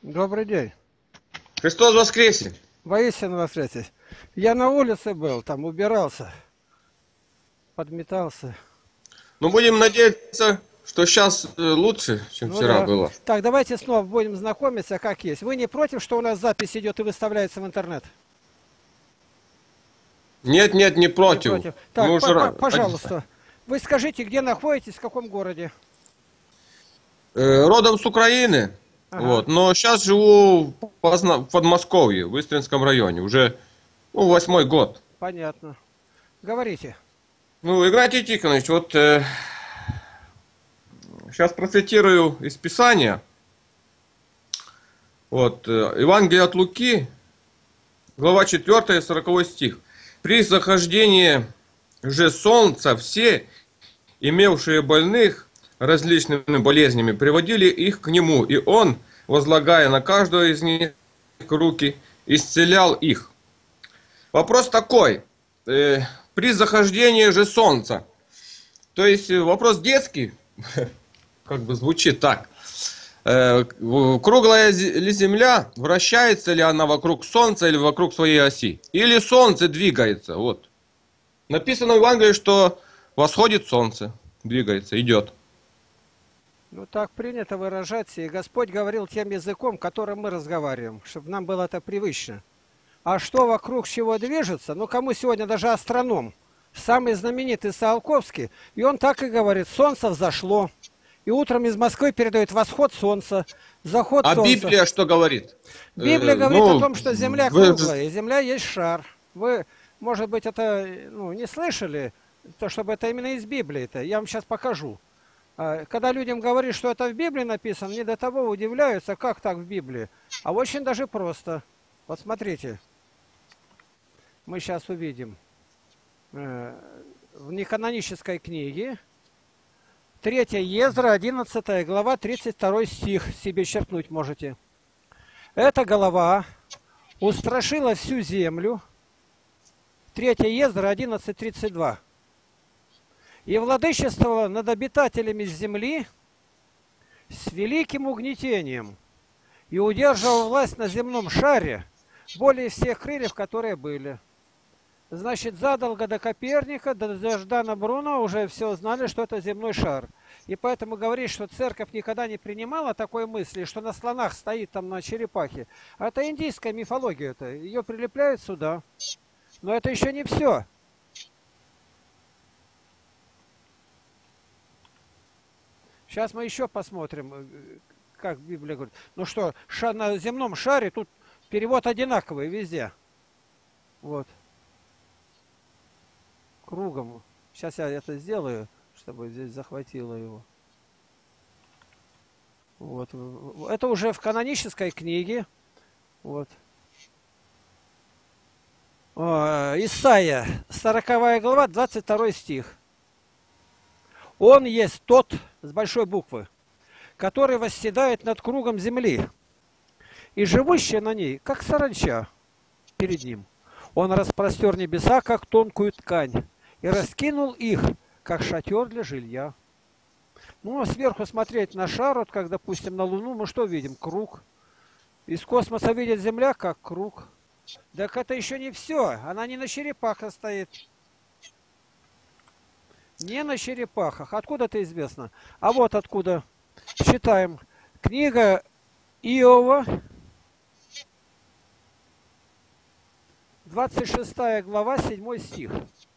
Добрый день. Христос воскресе! Воистину воскресе. Я на улице был, там убирался, подметался. Ну, будем надеяться, что сейчас лучше, чем Ну вчера да. было. Так, давайте снова будем знакомиться, как есть. Вы не против, что у нас запись идет и выставляется в интернет? Нет, нет, не Не против. против. Мы Так, уже пожалуйста, вы скажите, где находитесь, в каком городе? родом с Украины, Ага, вот, но сейчас живу в в Подмосковье, в Истринском районе, уже восьмой год. понятно. Говорите. Ну, Игнатий Тихонович, вот сейчас процитирую из Писания. Вот, Евангелие от Луки, глава 4, 40 стих. При захождении же солнца все, имевшие больных различными болезнями, приводили их к нему, и он, возлагая на каждого из них руки, исцелял их. Вопрос такой, при захождении же солнца, то есть вопрос детский, как бы звучит так. Круглая ли Земля, вращается ли она вокруг Солнца или вокруг своей оси? Или Солнце двигается? Вот. Написано в Евангелии, что восходит Солнце, двигается, идет. Ну так принято выражаться, и Господь говорил тем языком, которым мы разговариваем, чтобы нам было это привычно. А что вокруг чего движется, ну кому сегодня даже астроном, самый знаменитый Циолковский, и он так и говорит, солнце взошло. И утром из Москвы передают восход солнца, заход А солнца. Библия что говорит? Библия говорит о Ну, том, что Земля вы... круглая, и Земля есть шар. Вы, может быть, это не слышали, то, чтобы это именно из Библии-то. Я вам сейчас покажу. Когда людям говорят, что это в Библии написано, не до того удивляются, как так в Библии. А очень даже просто. Вот смотрите. Мы сейчас увидим в неканонической книге 3 Ездра, 11 глава, 32 стих, себе черкнуть можете. Эта голова устрашила всю землю. 3 Ездра, 11:32. И владычествовала над обитателями земли с великим угнетением, и удерживала власть на земном шаре более всех крыльев, которые были. Значит, задолго до Коперника, до Ждана Бруно уже все знали, что это земной шар. И поэтому говорить, что церковь никогда не принимала такой мысли, что на слонах стоит там на черепахе. А это индийская мифология. Ее прилепляют сюда. Но это еще не все. Сейчас мы еще посмотрим, как Библия говорит. Ну что, на земном шаре тут перевод одинаковый везде. Вот. Кругом. Сейчас я это сделаю, чтобы здесь захватило его. Вот. Это уже в канонической книге. Вот. Исайя, 40 глава, 22 стих. Он есть тот, с большой буквы, который восседает над кругом земли, и живущие на ней, как саранча перед ним. Он распростер небеса, как тонкую ткань, и раскинул их, как шатер для жилья. Ну, а сверху смотреть на шар, вот как, допустим, на Луну, мы что видим? Круг. Из космоса видит Земля, как круг. Так это еще не все. Она не на черепахах стоит. Не на черепахах. Откуда это известно? А вот откуда. Читаем. Книга Иова, 26 глава, 7 стих.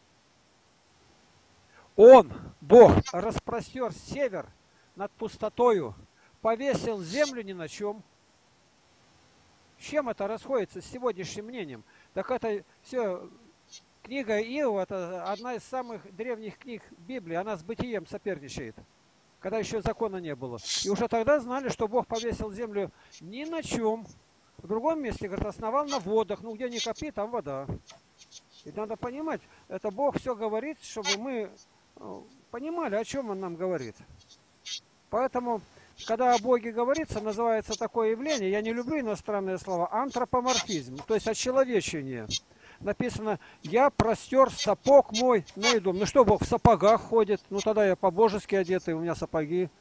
Он, Бог, распростер север над пустотою, повесил землю ни на чем. С чем это расходится с сегодняшним мнением? Так это все, книга Иова, это одна из самых древних книг Библии, она с бытием соперничает, когда еще закона не было. И уже тогда знали, что Бог повесил землю ни на чем. В другом месте, говорит, основал на водах, ну где ни копи, там вода. И надо понимать, это Бог все говорит, чтобы мы понимали, о чем Он нам говорит. Поэтому, когда о Боге говорится, называется такое явление, я не люблю иностранные слова, антропоморфизм, то есть очеловечение. Написано, я простер сапог мой на еду. Ну что, Бог в сапогах ходит? Ну тогда я по-божески одетый, у меня сапоги.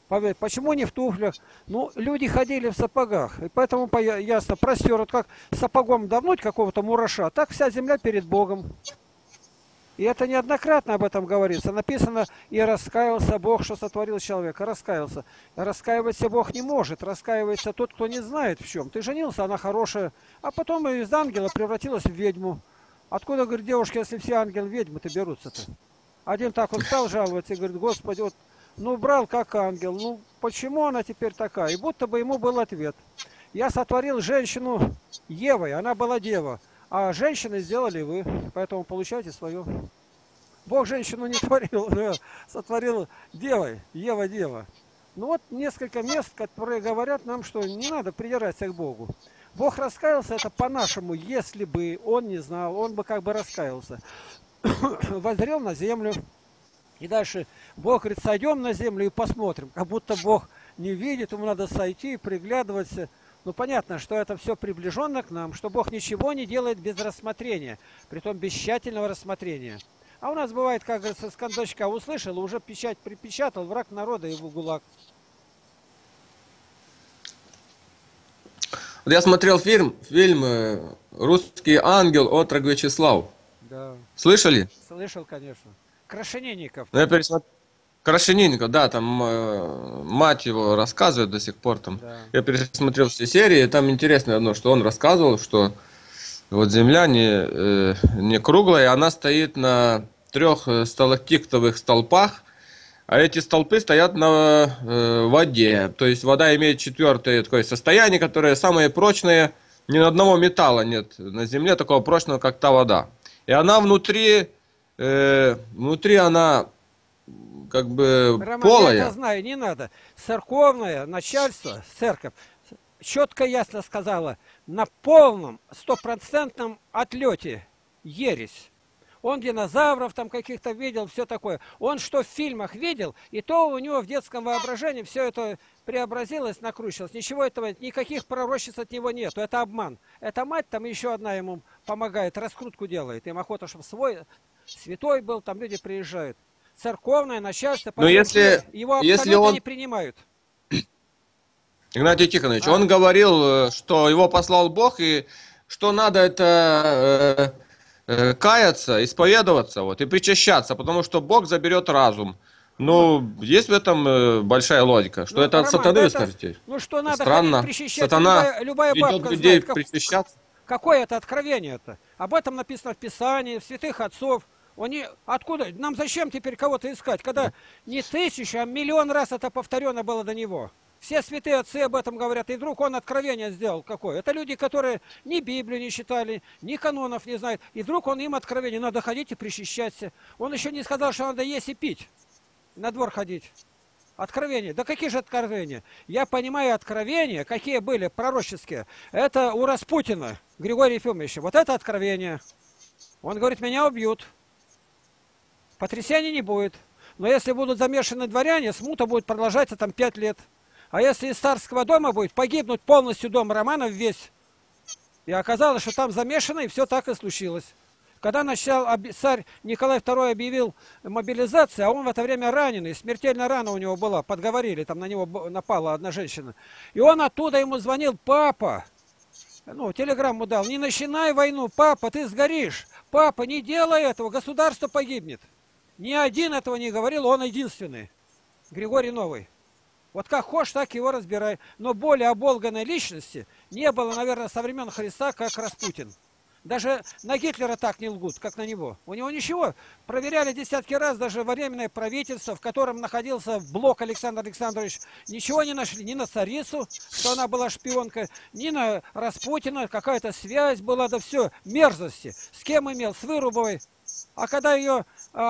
Поверь, почему не в туфлях? Ну, люди ходили в сапогах, и поэтому ясно, простер, вот как сапогом давнуть какого-то мураша, так вся земля перед Богом. И это неоднократно об этом говорится. Написано, и раскаялся Бог, что сотворил человека. Раскаялся. Раскаиваться Бог не может. Раскаивается тот, кто не знает в чем. Ты женился, она хорошая. А потом из ангела превратилась в ведьму. Откуда, говорит, девушки, если все ангелы ведьмы-то берутся-то? Один так он стал жаловаться и говорит, Господи, вот, ну брал как ангел. Ну почему она теперь такая? И будто бы ему был ответ. Я сотворил женщину Евой, она была дева. А женщины сделали вы, поэтому получайте свое. Бог женщину не творил, но сотворил девой, Ева-дева. Ну вот несколько мест, которые говорят нам, что не надо придираться к Богу. Бог раскаялся, это по-нашему, если бы он не знал, он бы как бы раскаялся. Воззрел на землю. И дальше Бог говорит, сойдем на землю и посмотрим. Как будто Бог не видит, ему надо сойти, приглядываться. Ну, понятно, что это все приближенно к нам, что Бог ничего не делает без рассмотрения, притом без тщательного рассмотрения. А у нас бывает, как говорится, с кондачка услышал, уже печать припечатал, враг народа и в ГУЛАГ. Вот я смотрел фильм «Русский ангел», отрок Вячеслав. Да. Слышали? Слышал, конечно. Крашенинников. Ну, я пересмотрел. Крашенинников, да, там мать его рассказывает до сих пор. Там. Да. Я пересмотрел все серии, и там интересно одно, что он рассказывал, что вот Земля не круглая, она стоит на 3 сталактиктовых столпах, а эти столпы стоят на воде. То есть вода имеет 4-е такое состояние, которое самое прочное. Ни на одного металла нет на Земле такого прочного, как та вода. И она внутри она как бы Роман, полая. я это знаю, не надо. Церковное начальство, церковь, четко ясно сказала, на полном, 100% отлете ересь. Он динозавров там каких-то видел, все такое. Он что в фильмах видел, и то у него в детском воображении все это преобразилось, накручивалось. Ничего этого, никаких пророчеств от него нет. Это обман. Эта мать там еще одна ему помогает, раскрутку делает. Им охота, чтобы свой святой был, там люди приезжают. Церковное начальство, Но если его абсолютно он... не принимают. Игнатий Тихонович, он говорил, что его послал Бог, и что надо это каяться, исповедоваться вот, и причащаться, потому что Бог заберет разум. Ну, есть в этом большая логика, что это от сатаны, вы скажете? Ну что надо странно. ходить причащаться, Сатана любая ведет бабка людей знает, причащаться. какое это откровение-то? Об этом написано в Писании, в святых отцов. Они откуда? Нам зачем теперь кого-то искать, когда не 1000, а миллион раз это повторено было до него? Все святые отцы об этом говорят, и вдруг он откровение сделал какое. Это люди, которые ни Библию не читали, ни канонов не знают, и вдруг он им откровение, надо ходить и причащаться. Он еще не сказал, что надо есть и пить, на двор ходить. Откровения. Да какие же откровения? Я понимаю откровения, какие были пророческие. Это у Распутина, Григория Ефимовича. Вот это откровение. Он говорит, меня убьют. Потрясения не будет. Но если будут замешаны дворяне, смута будет продолжаться там 5 лет. А если из царского дома будет погибнуть полностью дом Романов весь. И оказалось, что там замешано, и все так и случилось. Когда начал царь Николай II объявил мобилизацию, а он в это время раненый, смертельная рана у него была, подговорили, там на него напала одна женщина. И он оттуда ему звонил, папа, ну, телеграмму дал, не начинай войну, папа, ты сгоришь, папа, не делай этого, государство погибнет. Ни один этого не говорил, он единственный, Григорий Новый. Вот как хочешь, так его разбирай. Но более оболганной личности не было, наверное, со времен Христа, как Распутин. Даже на Гитлера так не лгут, как на него. У него ничего. Проверяли десятки раз даже временное правительство, в котором находился Блок Александр Александрович. Ничего не нашли ни на царицу, что она была шпионкой, ни на Распутина. Какая-то связь была, да все, мерзости. С кем имел? С Вырубовой. А когда ее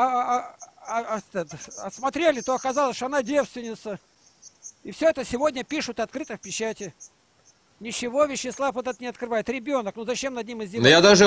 осмотрели, то оказалось, что она девственница. И все это сегодня пишут открыто в печати. Ничего Вячеслав этот не открывает. Ребенок, ну зачем над ним издеваться? Но я даже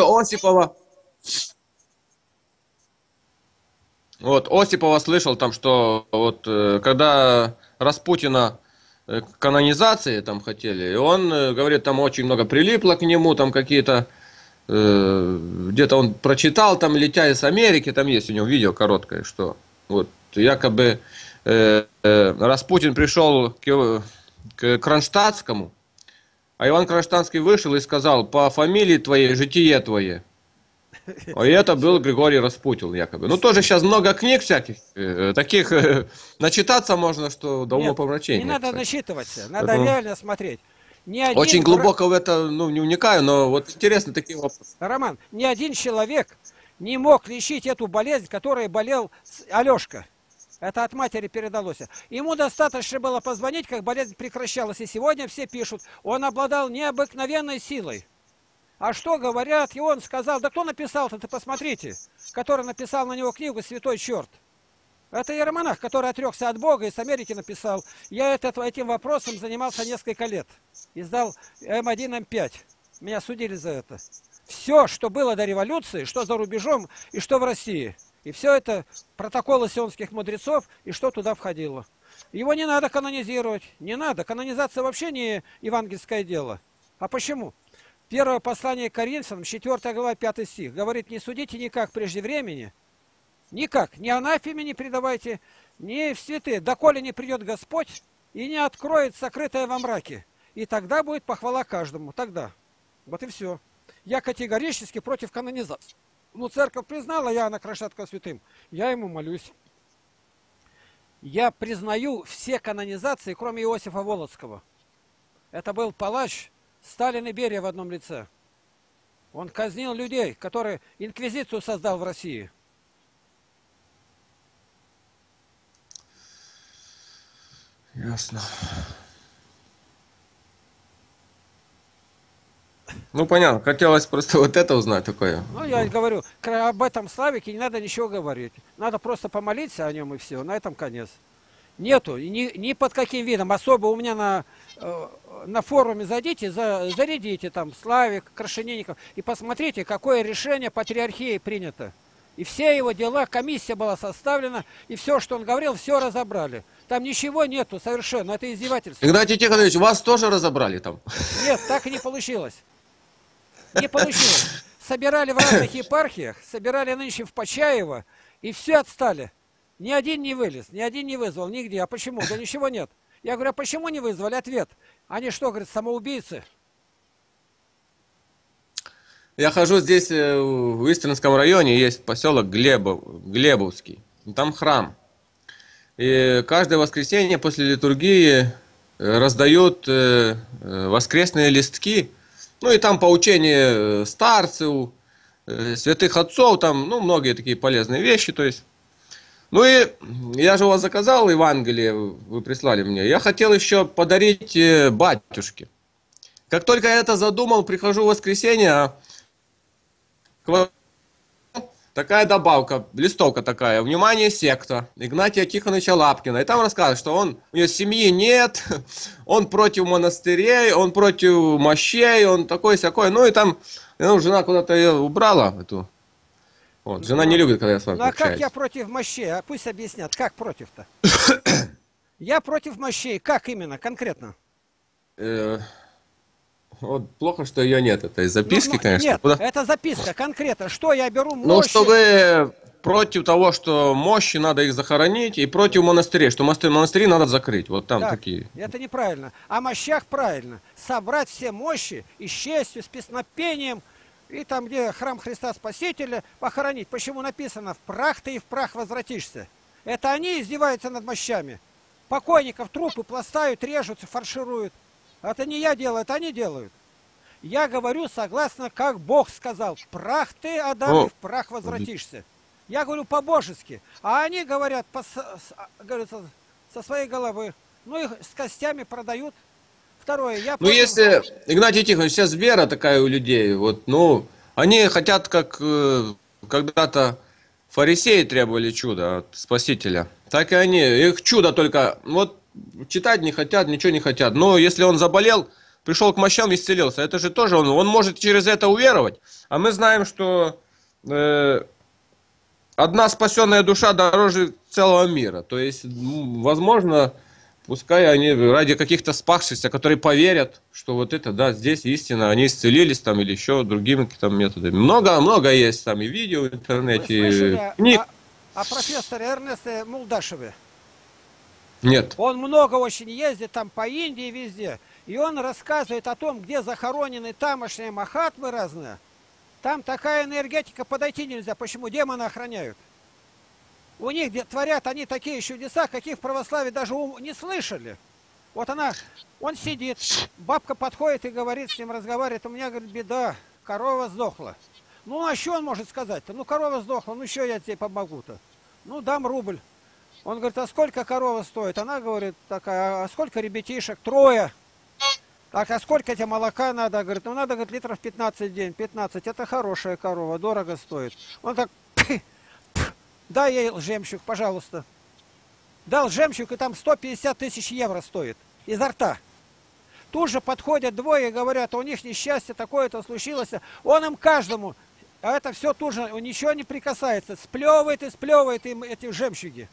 Осипова слышал там, что вот когда Распутина канонизации там хотели, и он говорит, там очень много прилипло к нему, там какие-то где-то он прочитал, там летя из Америки, там есть у него видео короткое, что вот якобы Распутин пришел к Кронштадтскому, а Иван Кронштадтский вышел и сказал: по фамилии твоей, житие твое. И это был Григорий Распутин, якобы. Ну, тоже сейчас много книг всяких, таких, начитаться можно, что до умопомрачения. Не надо кстати. начитываться, надо реально смотреть. Ни один Очень глубоко в это, ну, не вникаю, но вот интересно такие вопросы. Роман, ни один человек не мог лечить эту болезнь, которой болел Алешка. Это от матери передалось. Ему достаточно было позвонить, как болезнь прекращалась. И сегодня все пишут, он обладал необыкновенной силой. А что говорят? И он сказал, да кто написал-то, ты посмотрите, который написал на него книгу «Святой черт». Это иеромонах, который отрекся от Бога и с Америки написал. Я этим вопросом занимался несколько лет. Издал М1, М5. Меня судили за это. Все, что было до революции, что за рубежом и что в России. И все это протоколы сионских мудрецов и что туда входило. Его не надо канонизировать. Не надо. Канонизация вообще не евангельское дело. А почему? Первое послание к Коринфянам, 4 глава, 5 стих. Говорит, не судите никак прежде времени. Никак. Ни анафеме не предавайте, ни в святые. Доколе не придет Господь и не откроет сокрытое во мраке. И тогда будет похвала каждому. Тогда. Вот и все. Я категорически против канонизации. Ну, церковь признала Иоанна Кронштадтского святым. Я ему молюсь. Я признаю все канонизации, кроме Иосифа Волоцкого. Это был палач Сталин и Берия в одном лице. Он казнил людей, которые инквизицию создал в России. Ясно. Ну, понятно. Хотелось просто вот это узнать такое. Ну, я говорю, об этом Славике не надо ничего говорить. Надо просто помолиться о нем и все. На этом конец. Нету. Ни под каким видом. Особо у меня на форуме зайдите, зарядите там Славик, Крашенинников. И посмотрите, какое решение патриархии принято. И все его дела, комиссия была составлена. И все, что он говорил, все разобрали. Там ничего нету совершенно. Это издевательство. Игнатий Тихонович, вас тоже разобрали там? Нет, так и не получилось. Не получилось. Собирали в разных епархиях, собирали нынче в Почаево, и все отстали. Ни один не вылез, ни один не вызвал, нигде. А почему? Да ничего нет. Я говорю, а почему не вызвали? Ответ. Они что, говорят, самоубийцы? Я хожу здесь, в Истринском районе, есть поселок Глебовский. Там храм. И каждое воскресенье после литургии раздают воскресные листки. Ну и там поучение старцев, святых отцов, там, ну, многие такие полезные вещи, то есть. Ну и я же у вас заказал Евангелие, вы прислали мне. Я хотел еще подарить батюшке. Как только я это задумал, прихожу в воскресенье, такая добавка, листовка такая, внимание, секта Игнатия Тихоновича Лапкина. И там рассказывают, что у него семьи нет, он против монастырей, он против мощей, он такой-сякой. Ну и там, жена куда-то ее убрала, эту. Вот, жена не любит, когда я с вами общаюсь. А как я против мощей? А пусть объяснят, как против-то? Я против мощей, как именно, конкретно? Вот плохо, что ее нет, этой записки, конечно. Нет, это записка, конкретно. Что я беру мощи? Ну, что вы против того, что мощи надо их захоронить, и против монастырей, что монастыри надо закрыть. Вот там так, такие. Это неправильно. О мощах правильно. Собрать все мощи и с честью, с песнопением, и там, где храм Христа Спасителя, похоронить. Почему написано «в прах ты и в прах возвратишься»? Это они издеваются над мощами. Покойников трупы пластают, режут, фаршируют. Это не я делаю, это они делают. Я говорю согласно, как Бог сказал. В прах ты, Адам, и в прах возвратишься. Я говорю по-божески. А они говорят, со своей головы. Ну, их с костями продают. Второе, я... Ну, если, Игнатий Тихонович, сейчас вера такая у людей, вот, ну, они хотят, как когда-то фарисеи требовали чуда от Спасителя, так и они, их чудо только, вот, читать не хотят, ничего не хотят. Но если он заболел, пришел к мощам, исцелился, это же тоже он может через это уверовать. А мы знаем, что одна спасенная душа дороже целого мира. То есть, возможно, пускай они ради каких-то спасшихся, которые поверят, что вот это, да, здесь истина, они исцелились там или еще другими какими-то методами. Много есть там и видео в интернете, и книг. О профессоре Эрнесте Мулдашеве. Нет. Он много очень ездит там по Индии везде. И он рассказывает о том, где захоронены тамошние махатмы разные. Там такая энергетика, подойти нельзя. Почему? Демоны охраняют. У них где творят они такие чудеса, каких в православии даже не слышали. Вот он сидит, бабка подходит и говорит с ним, разговаривает. У меня, говорит, беда, корова сдохла. Ну, а что он может сказать-то? Ну, корова сдохла, ну, что я тебе помогу-то? Ну, дам рубль. Он говорит, а сколько корова стоит? Она говорит такая, а сколько ребятишек? 3. Так, а сколько тебе молока надо? Говорит, ну, надо, говорит, литров 15 в день. 15, это хорошая корова, дорого стоит. Он так, дай ей жемчуг, пожалуйста. Дал жемчуг, и там 150 тысяч евро стоит. Изо рта. Тут же подходят двое и говорят, у них несчастье такое-то случилось. Он им каждому, а это все тут же, ничего не прикасается. Сплевывает и сплевывает им эти жемчуги.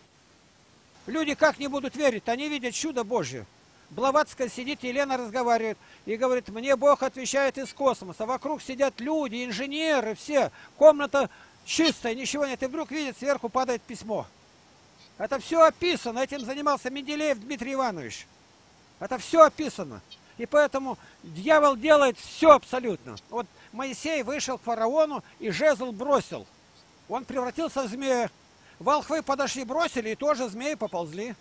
Люди как не будут верить? Они видят чудо Божье. Блаватская сидит, Елена разговаривает и говорит, мне Бог отвечает из космоса. Вокруг сидят люди, инженеры, все. Комната чистая, ничего нет. И вдруг видит, сверху падает письмо. Это все описано. Этим занимался Менделеев Дмитрий Иванович. Это все описано. И поэтому дьявол делает все абсолютно. Вот Моисей вышел к фараону и жезл бросил. Он превратился в змея. Волхвы подошли, бросили, и тоже змеи поползли.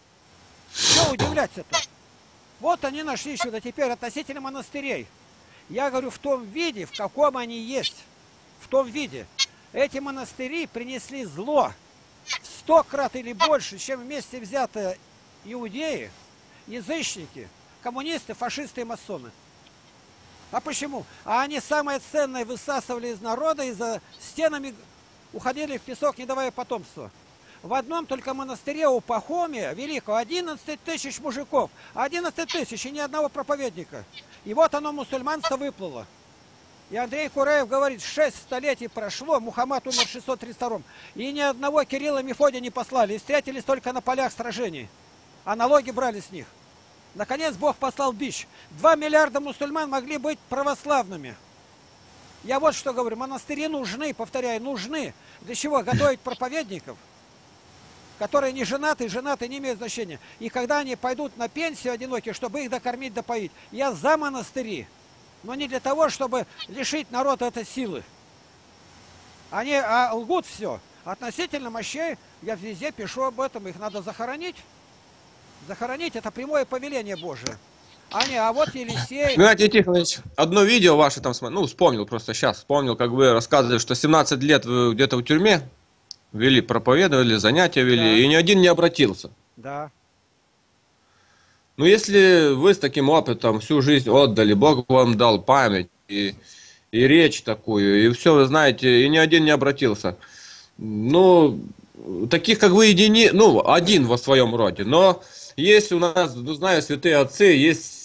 Что удивляться-то? Вот они нашли чудо. Теперь относительно монастырей. Я говорю, в том виде, в каком они есть. В том виде. Эти монастыри принесли зло в 100 крат или больше, чем вместе взятые иудеи, язычники, коммунисты, фашисты и масоны. А почему? А они самое ценное высасывали из народа и за стенами уходили в песок, не давая потомства. В одном только монастыре у Пахомия Великого 11 тысяч мужиков. 11 тысяч и ни одного проповедника. И вот оно, мусульманство, выплыло. И Андрей Кураев говорит, 6 столетий прошло, Мухаммад умер в 632-м, и ни одного Кирилла Мефодия не послали, и встретились только на полях сражений. А налоги брали с них. Наконец Бог послал бич. 2 миллиарда мусульман могли быть православными. Я вот что говорю, монастыри нужны, повторяю, нужны. Для чего? Готовить проповедников, которые не женаты, женаты не имеют значения. И когда они пойдут на пенсию одинокие, чтобы их докормить, допоить. Я за монастыри, но не для того, чтобы лишить народа этой силы. Они лгут все. Относительно мощей, я везде пишу об этом, их надо захоронить. Захоронить — это прямое повеление Божие. А вот Елисей... Геннадий Тихонович, одно видео ваше там, ну, вспомнил просто сейчас, вспомнил, как вы рассказывали, что 17 лет вы где-то в тюрьме вели, проповедовали, занятия вели, да. И ни один не обратился. Да. Ну, если вы с таким опытом всю жизнь отдали, Бог вам дал память и речь такую, и все, вы знаете, и ни один не обратился. Ну, таких, как вы, один во своем роде, но есть у нас, ну, знаю, святые отцы, есть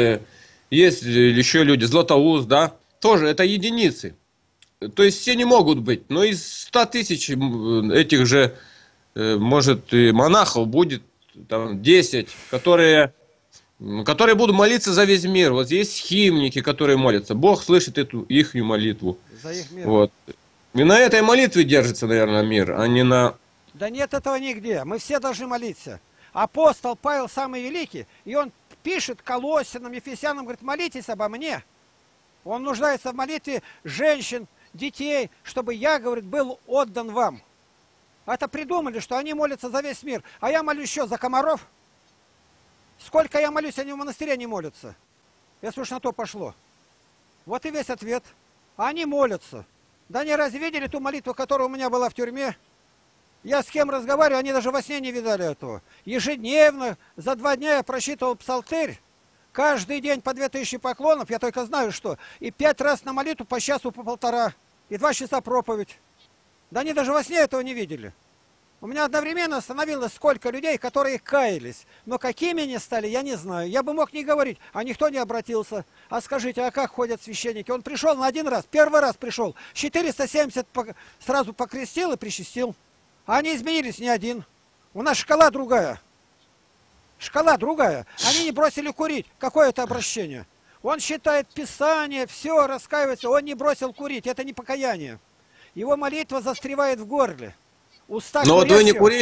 еще люди, Златоуст, да, тоже это единицы. То есть все не могут быть, но из 100 тысяч этих же, может, и монахов будет там 10, которые будут молиться за весь мир. Вот есть химники, которые молятся. Бог слышит эту их молитву. За их мир. Вот. И на этой молитве держится, наверное, мир, а не на... Да нет этого нигде. Мы все должны молиться. Апостол Павел самый великий, и он пишет Колоссянам, Ефесянам, говорит, молитесь обо мне. Он нуждается в молитве женщин, детей, чтобы я, говорит, был отдан вам. Это придумали, что они молятся за весь мир. А я молюсь еще за комаров. Сколько я молюсь, они в монастыре не молятся. Если уж на то пошло. Вот и весь ответ. Они молятся. Да не разве видели ту молитву, которая у меня была в тюрьме? Я с кем разговариваю, они даже во сне не видали этого. Ежедневно, за 2 дня я просчитывал псалтырь. Каждый день по 2000 поклонов, я только знаю что. И 5 раз на молитву по часу, по 1,5. И 2 часа проповедь. Да они даже во сне этого не видели. У меня одновременно остановилось сколько людей, которые каялись. Но какими они стали, я не знаю. Я бы мог не говорить, а никто не обратился. А скажите, а как ходят священники? Он пришел на 1 раз, первый раз пришел. 470 сразу покрестил и причастил. А они изменились не один. У нас шкала другая. Шкала другая. Они не бросили курить. Какое это обращение? Он считает Писание, все, раскаивается. Он не бросил курить. Это не покаяние. Его молитва застревает в горле. Уста Но вот вы не курили.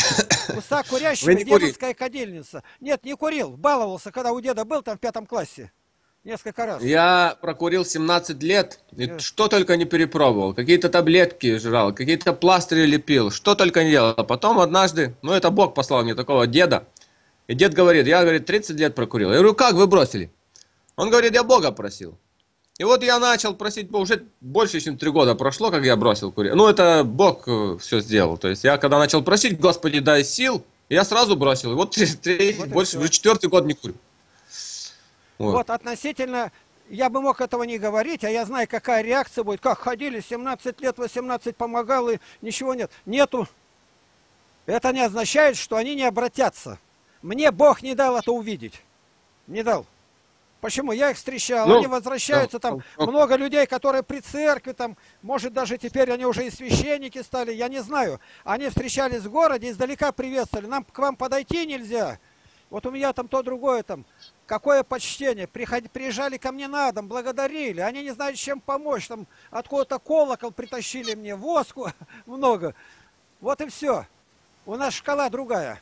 Уста Вы курящего не курили? демонская кадильница. Нет, не курил, баловался, когда у деда был там в 5 классе. Несколько раз. Я прокурил 17 лет, и Э, что только не перепробовал. Какие-то таблетки жрал, какие-то пластыри лепил, что только не делал. А потом однажды, ну это Бог послал мне такого деда. И дед говорит, я, говорит, 30 лет прокурил. Я говорю, как вы бросили? Он говорит, я Бога просил. И вот я начал просить, уже больше, чем 3 года прошло, как я бросил курить. Ну, это Бог все сделал. То есть я когда начал просить, Господи, дай сил, я сразу бросил. И вот вот и больше, все. уже 4-й год не курю. Вот. Вот относительно, я бы мог этого не говорить, а я знаю, какая реакция будет. Как ходили, 17 лет, 18 помогал, и ничего нет. Нету. Это не означает, что они не обратятся. Мне Бог не дал это увидеть. Не дал. Почему? Я их встречал, Ну, они возвращаются, там да, много людей, которые при церкви, там, может даже теперь они уже и священники стали, я не знаю. Они встречались в городе, издалека приветствовали, нам к вам подойти нельзя. Вот у меня там то другое там, какое почтение, приезжали ко мне на дом, благодарили, они не знают, чем помочь, там откуда-то колокол притащили мне, воску много. Вот и все. У нас шкала другая.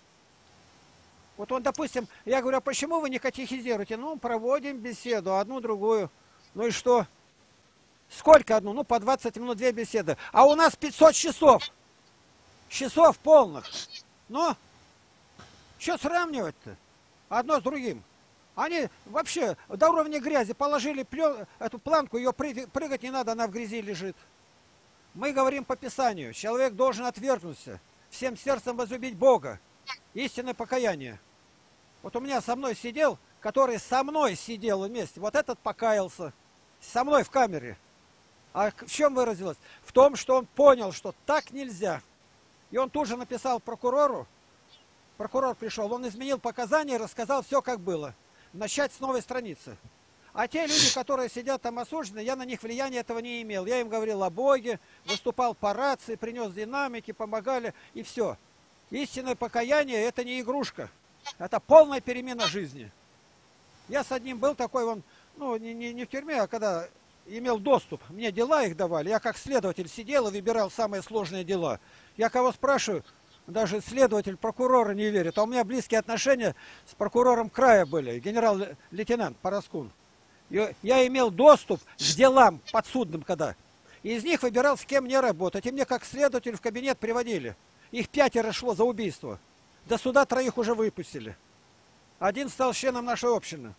Вот он, допустим, я говорю, а почему вы не катехизируете? Ну, проводим беседу, одну, другую. Ну и что? Сколько одну? Ну, по 20 минут 2 беседы. А у нас 500 часов. Часов полных. Ну, что сравнивать-то? Одно с другим. Они вообще до уровня грязи положили эту планку, ее прыгать не надо, она в грязи лежит. Мы говорим по Писанию. Человек должен отвергнуться, всем сердцем возлюбить Бога. Истинное покаяние. Вот у меня со мной сидел, который со мной сидел вместе. Вот этот покаялся. Со мной в камере. А в чем выразилось? В том, что он понял, что так нельзя. И он тут же написал прокурору. Прокурор пришел, он изменил показания, рассказал все, как было. Начать с новой страницы. А те люди, которые сидят там осуждены, я на них влияния этого не имел. Я им говорил о Боге, выступал по рации, принес динамики, помогали, и все. Истинное покаяние – это не игрушка. Это полная перемена жизни. Я с одним был такой, он, ну, не в тюрьме, а когда имел доступ. Мне дела их давали. Я как следователь сидел и выбирал самые сложные дела. Я кого спрашиваю, даже следователь, прокурора не верит. А у меня близкие отношения с прокурором края были, генерал-лейтенант Параскун. Я имел доступ к делам подсудным, когда. И из них выбирал, с кем мне работать. И мне как следователь в кабинет приводили. Их 5 шло за убийство. До суда 3 уже выпустили. 1 стал членом нашей общины.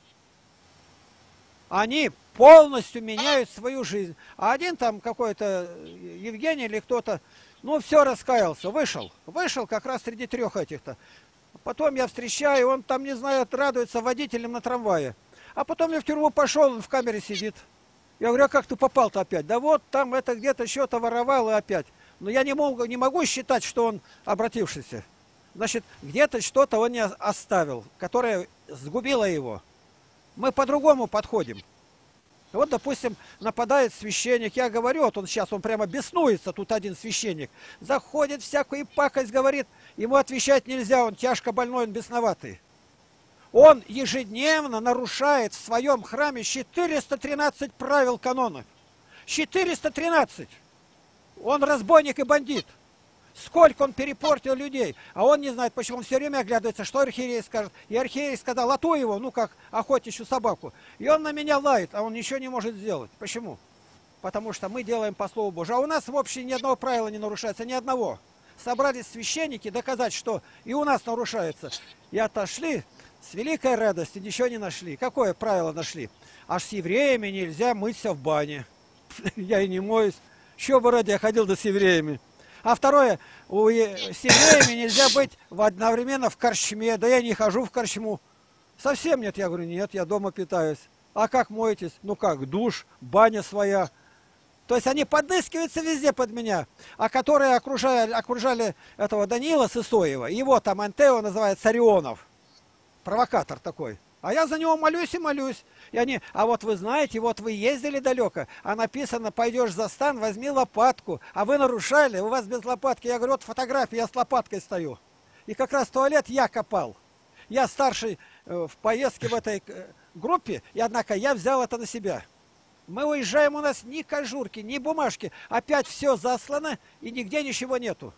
Они полностью меняют свою жизнь. А один там какой-то Евгений или кто-то, ну все, раскаялся, вышел. Вышел как раз среди 3 этих-то. Потом я встречаю, он там, не знаю, радуется водителем на трамвае. А потом я в тюрьму пошел, он в камере сидит. Я говорю, а как ты попал-то опять? Да вот там это где-то что-то воровал и опять. Но я не могу считать, что он обратившийся. Значит, где-то что-то он не оставил, которое сгубило его. Мы по-другому подходим. Вот, допустим, нападает священник, я говорю, вот он сейчас, он прямо беснуется, тут один священник. Заходит, всякую пакость говорит, ему отвечать нельзя, он тяжко больной, он бесноватый. Он ежедневно нарушает в своем храме 413 правил канона. 413! Он разбойник и бандит. Сколько он перепортил людей. А он не знает, почему он все время оглядывается, что архиерей скажет. И архиерей сказал, а то его, ну как охотничью собаку. И он на меня лает, а он ничего не может сделать. Почему? Потому что мы делаем по слову Божьему. А у нас в общем ни одного правила не нарушается, ни одного. Собрались священники доказать, что и у нас нарушается. И отошли с великой радостью, ничего не нашли. Какое правило нашли? Аж с евреями нельзя мыться в бане. Я и не моюсь. Что бы ради я ходил да с евреями. А второе, с евреями нельзя быть одновременно в корчме. Да я не хожу в корчму. Совсем нет. Я говорю, нет, я дома питаюсь. А как моетесь? Ну как, душ, баня своя. То есть они подыскиваются везде под меня. А которые окружали этого Даниила Сысоева, его там Антео называют Царионов. Провокатор такой. А я за него молюсь и молюсь. И они, а вот вы знаете, вот вы ездили далеко, а написано, пойдешь за стан, возьми лопатку. А вы нарушали, у вас без лопатки. Я говорю, вот фотография, я с лопаткой стою. И как раз туалет я копал. Я старший в поездке в этой группе, и однако я взял это на себя. Мы уезжаем, у нас ни кожурки, ни бумажки. Опять все заслано, и нигде ничего нету.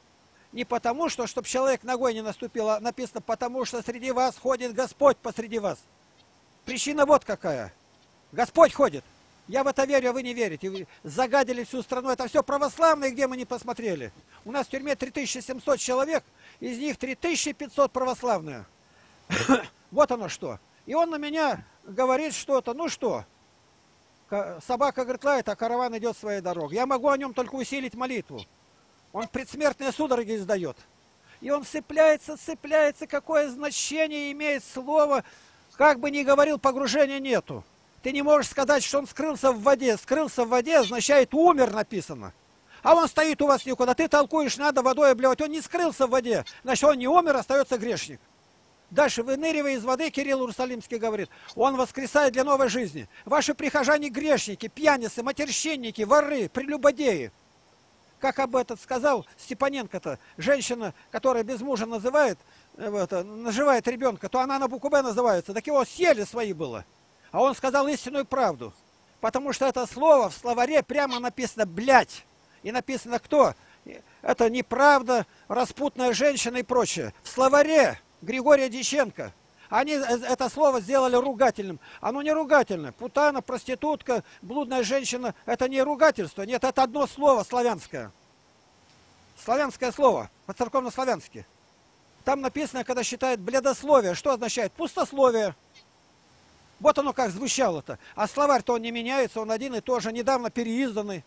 Не потому, что чтобы человек ногой не наступил, а написано, потому что среди вас ходит Господь посреди вас. Причина вот какая. Господь ходит. Я в это верю, а вы не верите. Вы загадили всю страну. Это все православные, где мы не посмотрели. У нас в тюрьме 3700 человек, из них 3500 православные. Вот оно что. И он на меня говорит что-то. Ну что? Собака, говорит, лает, а караван идет своей дорогой. Я могу о нем только усилить молитву. Он предсмертные судороги издает. И он цепляется, какое значение имеет слово. Как бы ни говорил, погружения нету. Ты не можешь сказать, что он скрылся в воде. Скрылся в воде означает умер, написано. А он стоит у вас никуда. Ты толкуешь, надо водой обливать. Он не скрылся в воде. Значит, он не умер, остается грешник. Дальше, выныривая из воды, Кирилл Иерусалимский говорит, он воскресает для новой жизни. Ваши прихожане грешники, пьяницы, матерщинники, воры, прелюбодеи. Как об этом сказал Степаненко-то, женщина, которая без мужа наживает ребенка, то она на букву «Б» называется. Так его съели свои было. А он сказал истинную правду. Потому что это слово в словаре прямо написано «блядь». И написано кто? Это неправда, распутная женщина и прочее. В словаре Григория Дьяченко. Они это слово сделали ругательным. Оно не ругательное. Путана, проститутка, блудная женщина – это не ругательство. Нет, это одно слово славянское. Славянское слово, по-церковно-славянски. Там написано, когда считают бледословие, что означает? Пустословие. Вот оно как звучало-то. А словарь-то он не меняется, он один и тот же, недавно переизданный.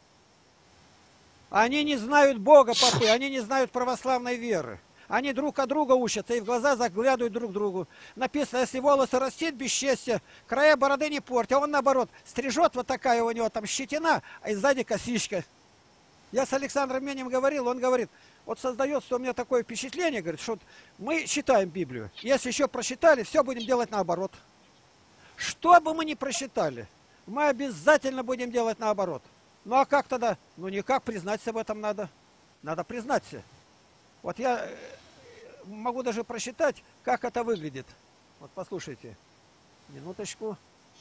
Они не знают Бога, попы, они не знают православной веры. Они друг от друга учатся и в глаза заглядывают друг другу. Написано, если волосы растит бесчестие, края бороды не портит. А он наоборот, стрижет, вот такая у него там щетина, а и сзади косичка. Я с Александром Менем говорил, он говорит, вот создается у меня такое впечатление, говорит, что мы читаем Библию. Если еще прочитали, все будем делать наоборот. Что бы мы ни прочитали, мы обязательно будем делать наоборот. Ну а как тогда? Ну никак, признаться в этом надо. Надо признаться. Вот я могу даже просчитать, как это выглядит. Вот послушайте. Минуточку.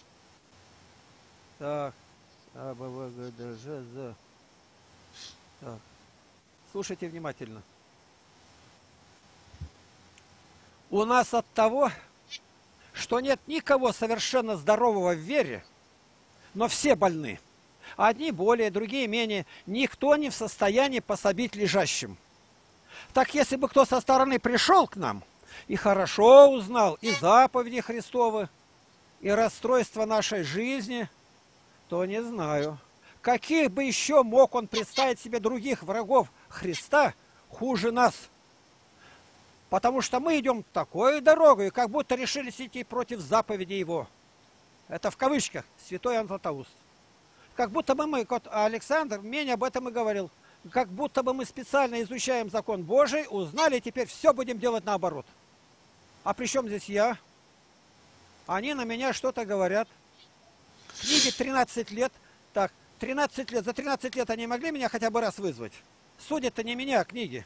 Так. А, Б, В, Г, Д, Ж, З. Так. Слушайте внимательно. У нас от того, что нет никого совершенно здорового в вере, но все больны. Одни более, другие менее. Никто не в состоянии пособить лежащим. Так если бы кто со стороны пришел к нам и хорошо узнал и заповеди Христовы, и расстройства нашей жизни, то не знаю, каких бы еще мог он представить себе других врагов Христа хуже нас. Потому что мы идем такой дорогой, как будто решились идти против заповеди Его. Это в кавычках, святой Иоанн Златоуст. Как будто бы мы, вот Александр мне об этом и говорил, как будто бы мы специально изучаем закон Божий, узнали, теперь все будем делать наоборот. А при чем здесь я? Они на меня что-то говорят. Книге 13 лет. Так, 13 лет. За 13 лет они могли меня хотя бы раз вызвать? Судят-то не меня, а книги.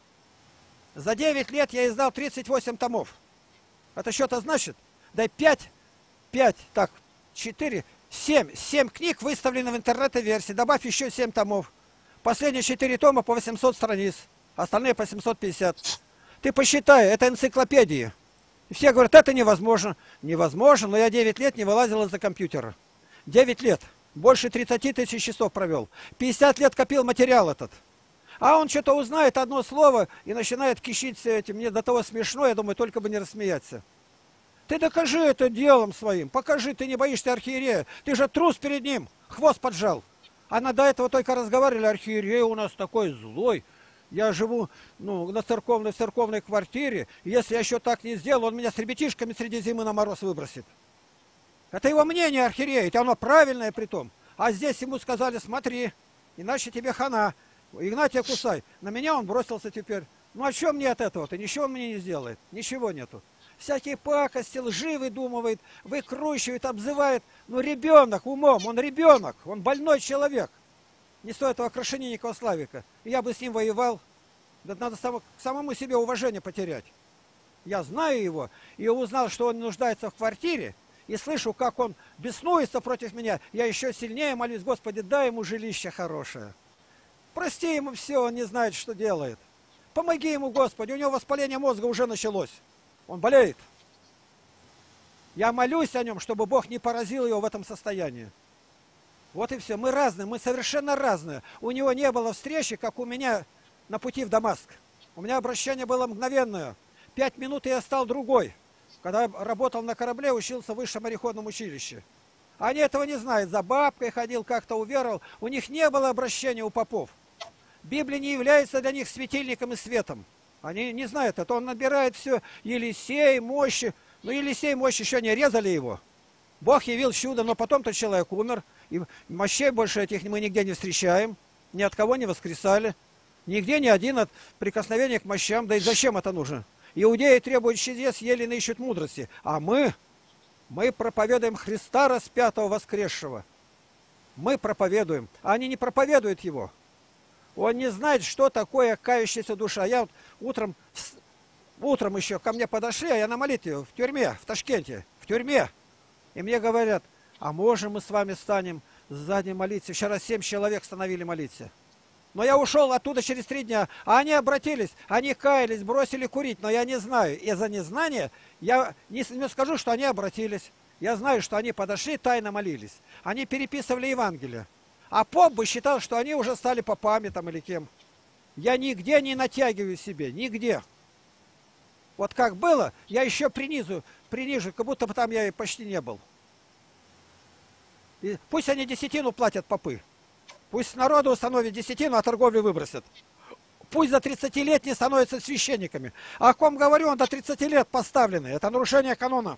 За 9 лет я издал 38 томов. Это что-то значит? Да 5, так, 4, 7 книг выставлены в интернет-версии. Добавь еще 7 томов. Последние 4 тома по 800 страниц. Остальные по 750. Ты посчитай, это энциклопедии. И все говорят, это невозможно. Невозможно, но я 9 лет не вылазил из-за компьютера. 9 лет. Больше 30 тысяч часов провел. 50 лет копил материал этот. А он что-то узнает одно слово и начинает кишить этим. Мне до того смешно, я думаю, только бы не рассмеяться. Ты докажи это делом своим. Покажи, ты не боишься архиерея. Ты же трус перед ним. Хвост поджал. Она до этого только разговаривали, архиерей у нас такой злой. Я живу на церковной квартире. Если я еще так не сделал, он меня с ребятишками среди зимы на мороз выбросит. Это его мнение архиерея, и оно правильное при том. А здесь ему сказали, смотри, иначе тебе хана. Игнатия кусай. На меня он бросился теперь. Ну а что мне от этого-то? Ничего он мне не сделает. Ничего нету. Всякие пакости, лжи выдумывает, выкручивает, обзывает. Ну ребенок умом, он ребенок, он больной человек. Не стоит этого Крашенинникова Славика. И я бы с ним воевал. Да надо самому себе уважение потерять. Я знаю его, и узнал, что он нуждается в квартире, и слышу, как он беснуется против меня. Я еще сильнее молюсь, Господи, дай ему жилище хорошее. Прости ему все, он не знает, что делает. Помоги ему, Господи, у него воспаление мозга уже началось. Он болеет. Я молюсь о нем, чтобы Бог не поразил его в этом состоянии. Вот и все. Мы разные, мы совершенно разные. У него не было встречи, как у меня на пути в Дамаск. У меня обращение было мгновенное. 5 минут, и я стал другой. Когда работал на корабле, учился в высшем мореходном училище. Они этого не знают. За бабкой ходил, как-то уверовал. У них не было обращения у попов. Библия не является для них светильником и светом. Они не знают это. Он набирает все. Елисей, мощи. Но Елисей, мощи еще не резали его. Бог явил чудо, но потом-то человек умер. И мощей больше этих мы нигде не встречаем. Ни от кого не воскресали. Нигде ни один от прикосновения к мощам. Да и зачем это нужно? Иудеи требуют чудес, еллины ищут мудрости. А мы проповедуем Христа распятого, воскресшего. Мы проповедуем. А они не проповедуют его. Он не знает, что такое кающаяся душа. Я вот утром еще ко мне подошли, а я на молитве в тюрьме, в Ташкенте, в тюрьме. И мне говорят, а можем мы с вами станем сзади молиться? Вчера 7 человек становили молиться. Но я ушел оттуда через 3 дня, а они обратились, они каялись, бросили курить, но я не знаю. Из-за незнания я не скажу, что они обратились. Я знаю, что они подошли, тайно молились. Они переписывали Евангелие. А поп бы считал, что они уже стали попами там или кем. Я нигде не натягиваю себе, нигде. Вот как было, я еще принижу, как будто бы там я и почти не был. И пусть они десятину платят попы. Пусть народу установят десятину, а торговлю выбросят. Пусть за 30-летние становятся священниками. А о ком говорю, он до 30 лет поставленный. Это нарушение канона.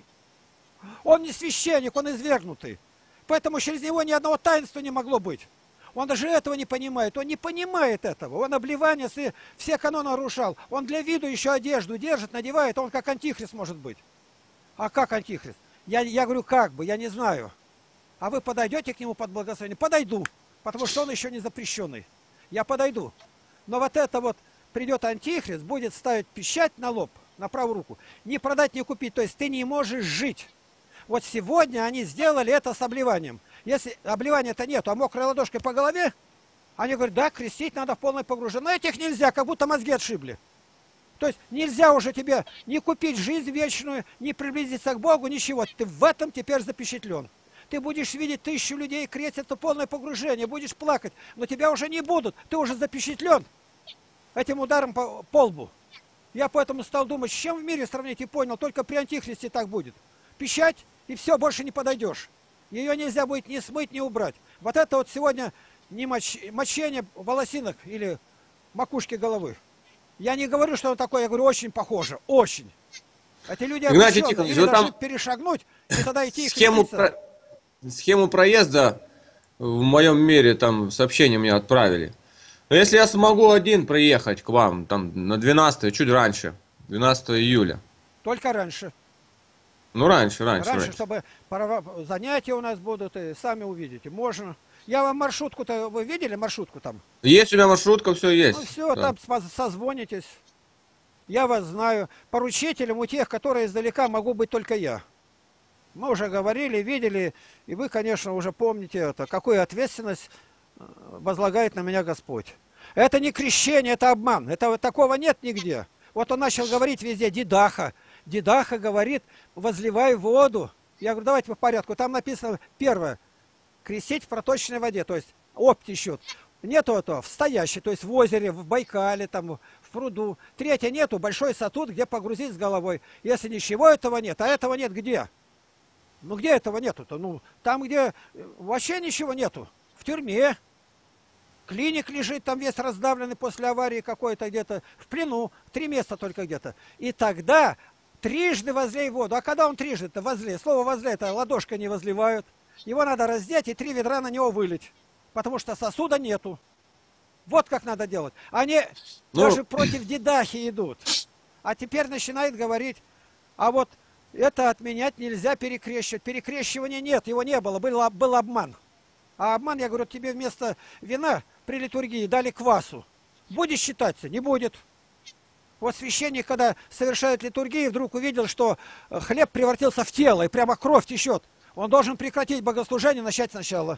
Он не священник, он извергнутый. Поэтому через него ни одного таинства не могло быть. Он даже этого не понимает. Он не понимает этого. Он обливание, все каноны нарушал. Он для виду еще одежду держит, надевает. Он как антихрист может быть. А как антихрист? Я говорю, как бы, я не знаю. А вы подойдете к нему под благословение? Подойду. Потому что он еще не запрещенный. Я подойду. Но вот это вот придет антихрист, будет ставить печать на лоб, на правую руку. Не продать, не купить. То есть ты не можешь жить. Вот сегодня они сделали это с обливанием. Если обливания-то нету, а мокрой ладошкой по голове, они говорят, да, крестить надо в полное погружение. Но этих нельзя, как будто мозги отшибли. То есть нельзя уже тебе не купить жизнь вечную, не приблизиться к Богу, ничего. Ты в этом теперь запечатлен. Ты будешь видеть 1000 людей, крестятся, полное погружение, будешь плакать, но тебя уже не будут. Ты уже запечатлен этим ударом по лбу. Я поэтому стал думать, с чем в мире сравнить, и понял, только при антихристе так будет. Печать, и все, больше не подойдешь. Ее нельзя будет ни смыть, ни убрать. Вот это вот сегодня не мочение волосинок или макушки головы. Я не говорю, что оно такое, я говорю, очень похоже, очень. Эти люди обращенные, или должны перешагнуть, и тогда идти и креститься. Схему проезда в моем мире там сообщение мне отправили. Но если я смогу один приехать к вам там на 12, чуть раньше, 12 июля. Только раньше. Ну раньше. Чтобы занятия у нас будут, и сами увидите. Можно. Я вам маршрутку-то, вы видели маршрутку там? Есть у меня маршрутка, все есть. Ну все, да. Там созвонитесь. Я вас знаю. Поручителем у тех, которые издалека, могу быть только я. Мы уже говорили, видели, и вы, конечно, уже помните это, какую ответственность возлагает на меня Господь. Это не крещение, это обман. Такого нет нигде. Вот он начал говорить везде, Дидаха. Дидаха говорит, возливай воду. Я говорю, давайте по порядку. Там написано, первое, крестить в проточной воде, то есть опти счет. Нету этого в стоящей, то есть в озере, в Байкале, там, в пруду. Третье, нету большой сосуд, где погрузить с головой. Если ничего этого нет, а этого нет где? Ну где этого нету-то? Ну там, где вообще ничего нету. В тюрьме. Клиник лежит, там весь раздавленный после аварии какой-то где-то. В плену. 3 места только где-то. И тогда трижды возлей воду. А когда он трижды-то возлей? Слово возлей, это ладошкой не возливают. Его надо раздеть и 3 ведра на него вылить. Потому что сосуда нету. Вот как надо делать. Они даже против Дидахи идут. А теперь начинает говорить, а вот это отменять нельзя, перекрещивать. Перекрещивания нет, его не было, был обман. А обман, я говорю, тебе вместо вина при литургии дали квасу. Будет считаться? Не будет. Вот священник, когда совершает литургию, вдруг увидел, что хлеб превратился в тело, и прямо кровь течет. Он должен прекратить богослужение, начать сначала.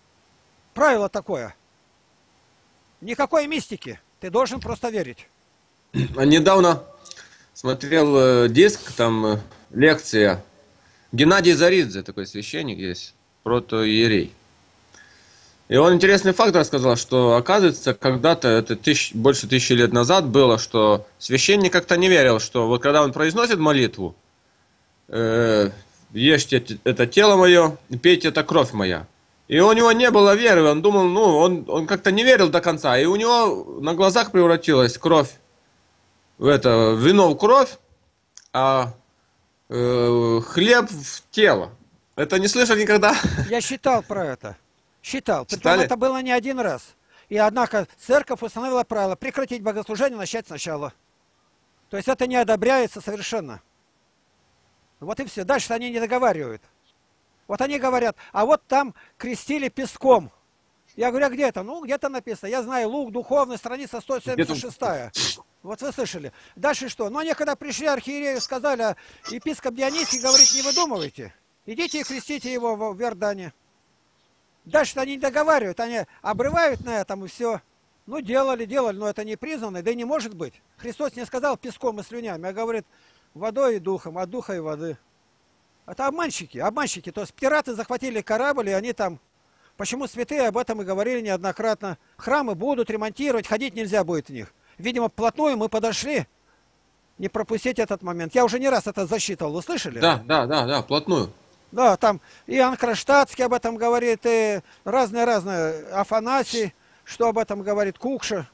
Правило такое. Никакой мистики. Ты должен просто верить. недавно смотрел диск, там лекция. Геннадий Заридзе, такой священник есть, протоиерей. И он интересный факт рассказал, что, оказывается, когда-то, это больше 1000 лет назад было, что священник как-то не верил, что вот когда он произносит молитву, ешьте это тело мое, пейте это кровь моя. И у него не было веры, он думал, ну, он как-то не верил до конца, и у него на глазах превратилась кровь вино в кровь, а хлеб в тело. Это не слышал никогда? Я считал про это. Считал. Притом Читали? это было не один раз. И однако церковь установила правило прекратить богослужение, начать сначала. То есть это не одобряется совершенно. Вот и все. Дальше они не договаривают. Вот они говорят, а вот там крестили песком. Я говорю, а где это? Ну, где-то написано. Я знаю, Лук духовный, страница 176. Вот вы слышали. Дальше что? Ну, они когда пришли архиерею, сказали, а епископ Дионисий говорит, не выдумывайте. Идите и крестите его в Иордане. Дальше они не договаривают, они обрывают на этом и все. Ну, делали, но это не признано, да и не может быть. Христос не сказал песком и слюнями, а говорит водой и духом, от духа и воды. Это обманщики. То есть пираты захватили корабль, и они там... Почему святые об этом и говорили неоднократно. Храмы будут ремонтировать, ходить нельзя будет в них. Видимо, вплотную мы подошли. Не пропустить этот момент. Я уже не раз это засчитывал, вы слышали? Да, вплотную. Да, там и Иоанн Кронштадтский об этом говорит, и разные Афанасий, что об этом говорит, Кукша.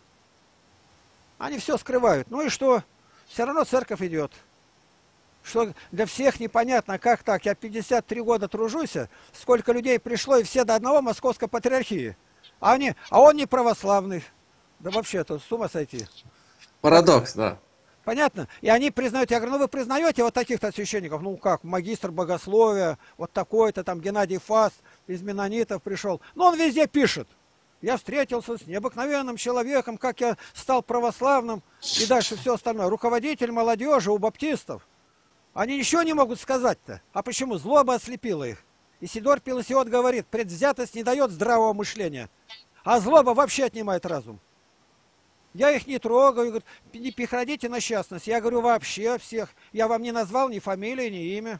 Они все скрывают. Ну и что? Все равно церковь идет. Что для всех непонятно, как так. Я 53 года тружусь, сколько людей пришло, и все до одного Московской патриархии. А он не православный. Да вообще, это с ума сойти. Парадокс, да. Понятно? И они признают, я говорю, ну вы признаете вот таких-то священников, ну как, магистр богословия, вот такой-то, там Геннадий Фаст из Менонитов пришел. Но он везде пишет. Я встретился с необыкновенным человеком, как я стал православным, и дальше все остальное. Руководитель молодежи у баптистов. Они ничего не могут сказать-то. А почему? Злоба ослепила их. Исидор Пелосиот говорит, предвзятость не дает здравого мышления, а злоба вообще отнимает разум. Я их не трогаю, говорю, не переходите на частность. Я говорю, вообще всех. Я вам не назвал ни фамилии, ни имя.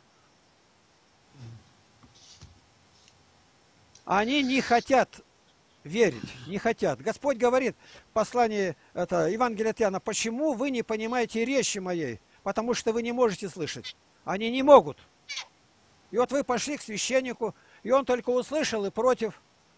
Они не хотят верить, не хотят. Господь говорит в послании Евангелия от Иоанна, почему вы не понимаете речи моей? Потому что вы не можете слышать. Они не могут. И вот вы пошли к священнику, и он только услышал и против.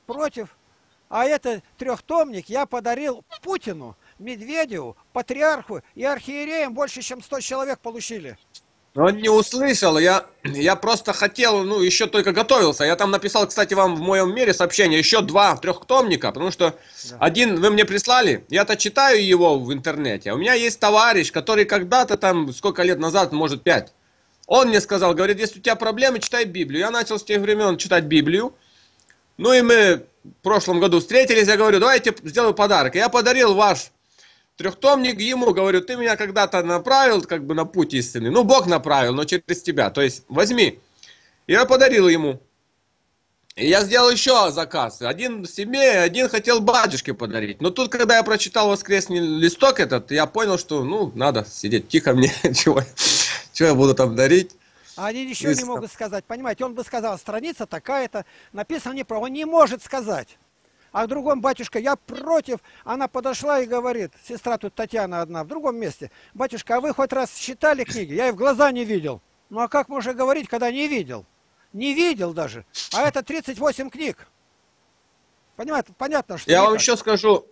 А это трехтомник я подарил Путину, Медведеву, патриарху и архиереям, больше чем 100 человек получили. Он не услышал, я просто хотел, ну, еще только готовился. Я там написал, кстати, вам в моем мире сообщение, еще 2 трехтомника, потому что один вы мне прислали, я-то читаю его в интернете. У меня есть товарищ, который когда-то там, сколько лет назад, может 5, он мне сказал, говорит, если у тебя проблемы, читай Библию. Я начал с тех времен читать Библию. Ну и мы в прошлом году встретились, я говорю, давайте сделаю подарок. Я подарил ваш трехтомник ему, говорю, ты меня когда-то направил как бы на путь истинный. Ну, Бог направил, но через тебя. То есть, возьми. И я подарил ему. И я сделал еще заказ. Один себе, один хотел батюшке подарить. Но тут, когда я прочитал воскресный листок этот, я понял, что, ну, надо сидеть тихо мне, чего я буду там дарить. А они ничего не могут сказать. Понимаете, он бы сказал, страница такая-то, написано неправильно. Он не может сказать. А в другом, батюшка, я против. Она подошла и говорит, сестра тут Татьяна одна, в другом месте. Батюшка, а вы хоть раз читали книги? Я и в глаза не видел. Ну а как можно говорить, когда не видел? Не видел даже. А это 38 книг. Понимаете, понятно, что... Я вам еще скажу,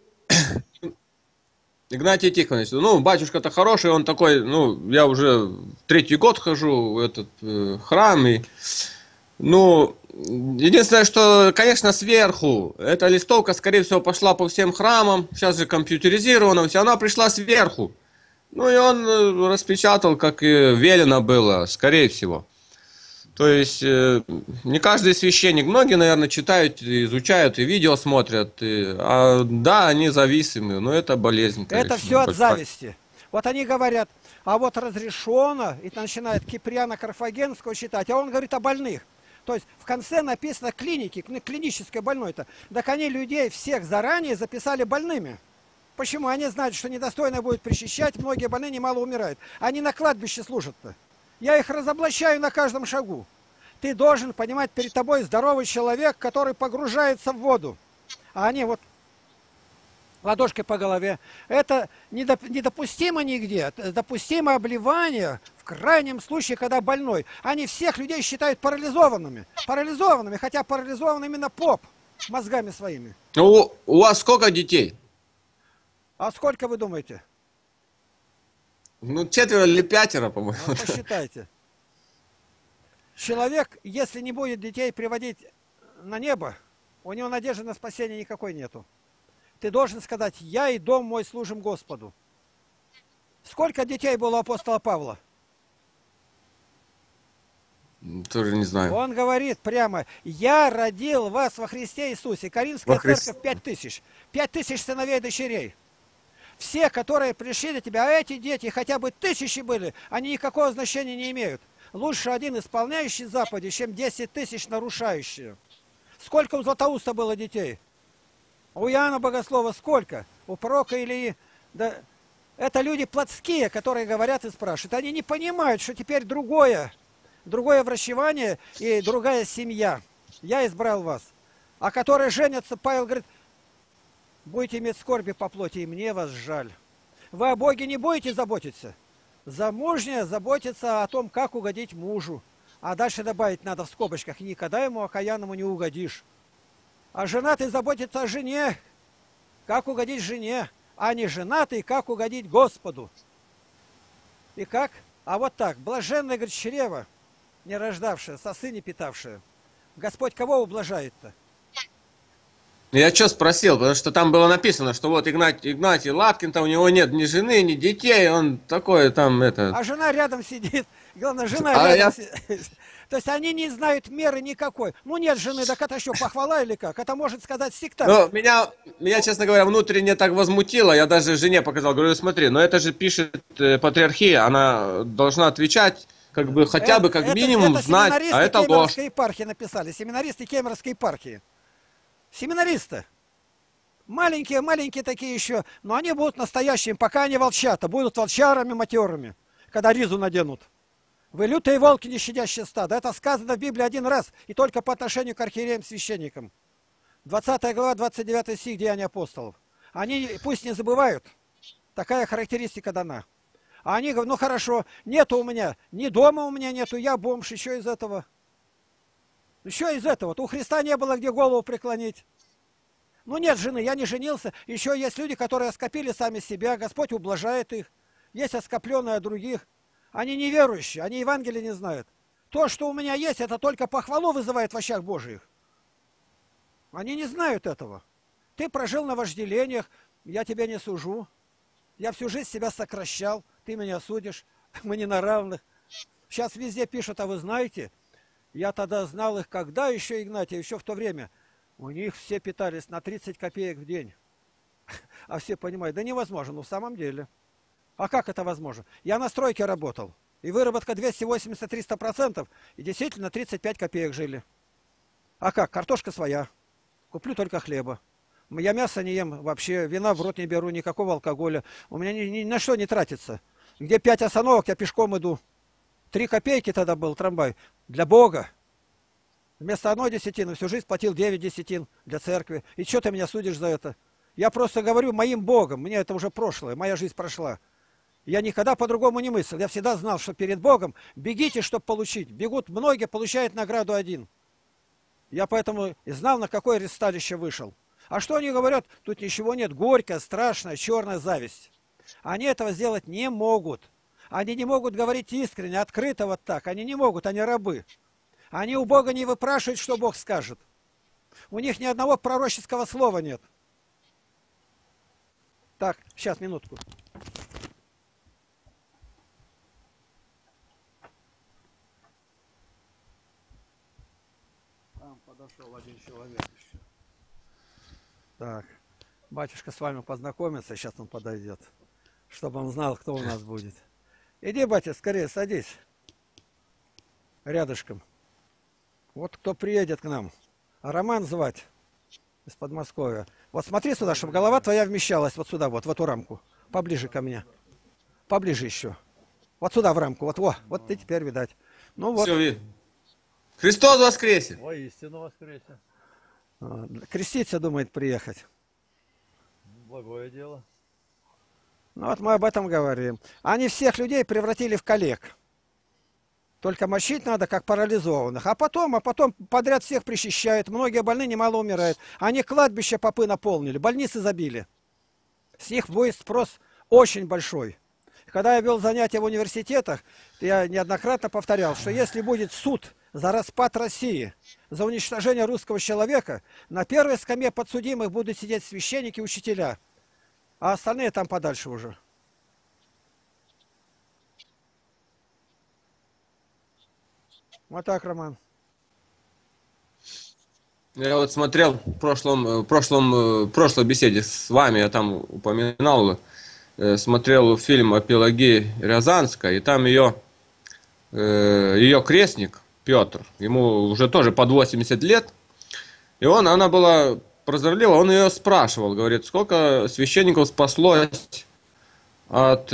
Игнатий Тихонович, ну, батюшка-то хороший, он такой, ну, я уже 3-й год хожу в этот храм, и, ну, единственное, что, конечно, сверху, эта листовка, скорее всего, пошла по всем храмам, сейчас же компьютеризирована, все, она пришла сверху, ну, и он распечатал, как и велено было, скорее всего. То есть, не каждый священник, многие, наверное, читают, изучают и видео смотрят, да, они зависимы, но это болезнь, конечно. Это все от зависти. Вот они говорят, а вот разрешено, и начинает Киприана Карфагенского читать, а он говорит о больных. То есть, в конце написано клиники, клинической больной-то. Так они людей всех заранее записали больными. Почему? Они знают, что недостойно будет причащать, многие больные немало умирают. Они на кладбище служат-то. Я их разоблачаю на каждом шагу. Ты должен понимать, перед тобой здоровый человек, который погружается в воду. А они вот ладошкой по голове. Это недопустимо нигде. Допустимо обливание в крайнем случае, когда больной. Они всех людей считают парализованными. Парализованными, хотя парализован именно поп мозгами своими. Ну, у вас сколько детей? А сколько вы думаете? Ну, 4 или 5, по-моему. Вот посчитайте. Человек, если не будет детей приводить на небо, у него надежды на спасение никакой нету. Ты должен сказать: я и дом мой служим Господу. Сколько детей было у апостола Павла? Тоже не знаю. Он говорит прямо: я родил вас во Христе Иисусе. Каринская церковь 5000. 5000 сыновей и дочерей. Все, которые пришли до тебя, а эти дети, хотя бы 1000 были, они никакого значения не имеют. Лучше один исполняющий заповеди, чем 10 000 нарушающие. Сколько у Златоуста было детей? У Иоанна Богослова сколько? У пророка Илии? Да, это люди плотские, которые говорят и спрашивают. Они не понимают, что теперь другое врачевание и другая семья. Я избрал вас. А которые женятся, Павел говорит: будете иметь скорби по плоти, и мне вас жаль. Вы о Боге не будете заботиться. Замужняя заботится о том, как угодить мужу. А дальше добавить надо в скобочках: никогда ему окаянному не угодишь. А женатый заботится о жене, как угодить жене, а не женатый, как угодить Господу. И как? А вот так: блаженное, говорит, чрево, не рождавшее, сосы не питавшее. Господь кого ублажает-то? Я что спросил, потому что там было написано, что вот Игнатий Лапкин-то, у него нет ни жены, ни детей, он такой там это... А жена рядом сидит. Главное, жена рядом сидит. То есть они не знают меры никакой. Ну нет жены, так это что, похвала или как? Это может сказать сектант. Ну, меня, честно говоря, внутренне так возмутило. Я даже жене показал, говорю: смотри, но это же пишет патриархия, она должна отвечать, как бы хотя бы как минимум знать, а это ложь. Кемеровской епархии написали. Семинаристы Кемеровской епархии. Семинаристы. Маленькие такие еще, но они будут настоящими, пока они волчата, будут волчарами матерыми, когда ризу наденут. Вы лютые волки, не щадящие стада. Это сказано в Библии один раз, и только по отношению к архиереям-священникам. 20 глава, 29 стих Деяния апостолов. Они пусть не забывают, такая характеристика дана. А они говорят: ну хорошо, нету у меня, ни дома у меня нету, я бомж, еще из этого. Еще из этого. У Христа не было где голову преклонить. Ну нет жены, я не женился. Еще есть люди, которые оскопили сами себя, Господь ублажает их. Есть оскопленные от других. Они неверующие, они Евангелия не знают. То, что у меня есть, это только похвалу вызывает в очах Божьих. Они не знают этого. Ты прожил на вожделениях, я тебя не сужу. Я всю жизнь себя сокращал, ты меня судишь, мы не на равных. Сейчас везде пишут: а вы знаете, я тогда знал их, когда еще, Игнатий, еще в то время. У них все питались на 30 копеек в день. А все понимают: да невозможно, ну в самом деле. А как это возможно? Я на стройке работал, и выработка 280-300%, и действительно 35 копеек жили. А как? Картошка своя. Куплю только хлеба. Я мясо не ем вообще, вина в рот не беру, никакого алкоголя. У меня ни на что не тратится. Где 5 остановок, я пешком иду. 3 копейки тогда был трамвай. Для Бога. Вместо 1 десятины всю жизнь платил 9 десятин для церкви. И что ты меня судишь за это? Я просто говорю моим Богом. Мне это уже прошлое, моя жизнь прошла. Я никогда по-другому не мыслил. Я всегда знал, что перед Богом бегите, чтобы получить. Бегут многие, получают награду один. Я поэтому и знал, на какое ресталище вышел. А что они говорят? Тут ничего нет. Горькая, страшная, черная зависть. Они этого сделать не могут. Они не могут говорить искренне, открыто вот так. Они не могут, они рабы. Они у Бога не выпрашивают, что Бог скажет. У них ни одного пророческого слова нет. Так, сейчас, минутку. Там подошел один человек еще. Так, батюшка с вами познакомится, сейчас он подойдет, чтобы он знал, кто у нас будет. Иди, батя, скорее садись. Рядышком. Вот кто приедет к нам. А Роман звать из Подмосковья. Вот смотри сюда, чтобы голова твоя вмещалась вот сюда, вот в эту рамку. Поближе ко мне. Поближе еще. Вот сюда в рамку. Вот, вот ты теперь видать. Ну вот. Все видно. Христос воскресе! Воистину воскресе. Креститься думает приехать. Благое дело. Ну вот мы об этом говорим. Они всех людей превратили в коллег. Только мочить надо, как парализованных. А потом подряд всех причащают. Многие больные немало умирают. Они кладбища попы наполнили, больницы забили. С них будет спрос очень большой. Когда я вел занятия в университетах, я неоднократно повторял, что если будет суд за распад России, за уничтожение русского человека, на первой скамье подсудимых будут сидеть священники и учителя, а остальные там подальше уже. Вот так, Роман. Я вот смотрел в прошлой беседе с вами, я там упоминал, смотрел фильм о Пелагее Рязанской, и там ее крестник Петр, ему уже тоже под 80 лет, и она была прозорлива, он ее спрашивал, говорит, сколько священников спаслось от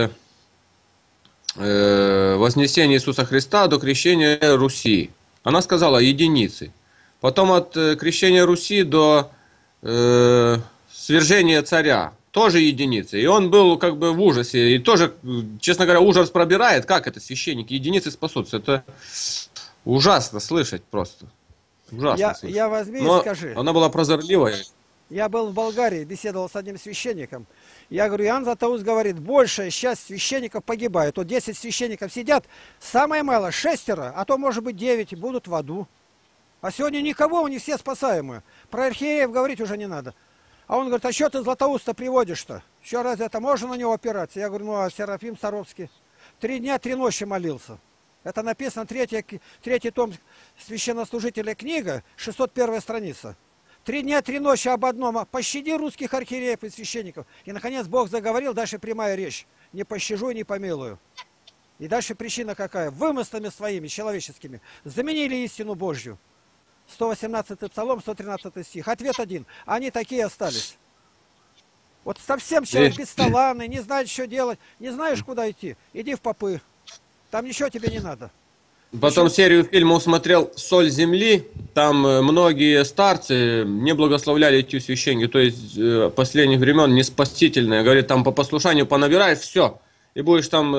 вознесения Иисуса Христа до крещения Руси. Она сказала единицы. Потом от крещения Руси до свержения царя тоже единицы. И он был как бы в ужасе. И тоже, честно говоря, ужас пробирает. Как это священники единицы спасутся? Это ужасно слышать просто. Ужасно слышать. Я возьми и Но скажи. она была прозорливая. Я был в Болгарии, беседовал с одним священником. Я говорю, Иоанн Златоуст говорит, большая часть священников погибает. Вот 10 священников сидят, самое мало 6, а то может быть 9 будут в аду. А сегодня никого, они все спасаемые. Про архиереев говорить уже не надо. А он говорит, а что ты Златоуста приводишь-то? Еще разве это можно на него опираться? Я говорю, ну а Серафим Саровский 3 дня, 3 ночи молился. Это написано, третий том священнослужителя книга, 601 страница. 3 дня, 3 ночи об одном. Пощади русских архиереев и священников. И, наконец, Бог заговорил, дальше прямая речь. Не пощажу и не помилую. И дальше причина какая? Вымыслами своими, человеческими. Заменили истину Божью. 118 Псалом, 113 стих. Ответ один. Они такие остались. Вот совсем человек бесталанный, не знает, что делать. Не знаешь, куда идти. Иди в попы. Там ничего тебе не надо. Потом серию фильмов смотрел «Соль земли». Там многие старцы не благословляли эти священники. То есть последних времен не спасительные. Говорит, там по послушанию понабираешь, все. И будешь там,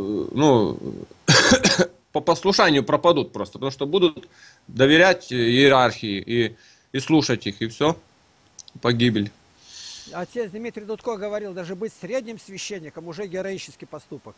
по послушанию пропадут просто. Потому что будут доверять иерархии и слушать их. И все. Погибель. Отец Дмитрий Дудко говорил, даже быть средним священником уже героический поступок.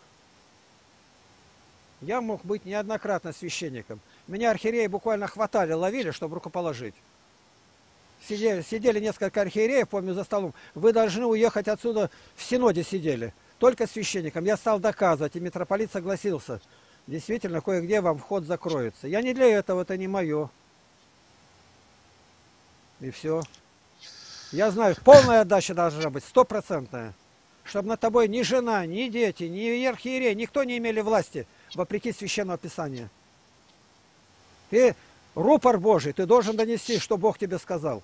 Я мог быть неоднократно священником. Меня архиереи буквально хватали, ловили, чтобы рукоположить. Сидели несколько архиереев, помню, за столом. Вы должны уехать отсюда, в Синоде сидели. Только священником. Я стал доказывать, и митрополит согласился. Действительно, кое-где вам вход закроется. Я не для этого, это не мое. И все. Я знаю, полная отдача должна быть, 100%. Чтобы над тобой ни жена, ни дети, ни архиерей, никто не имели власти, вопреки Священного Писания. Ты рупор Божий, ты должен донести, что Бог тебе сказал.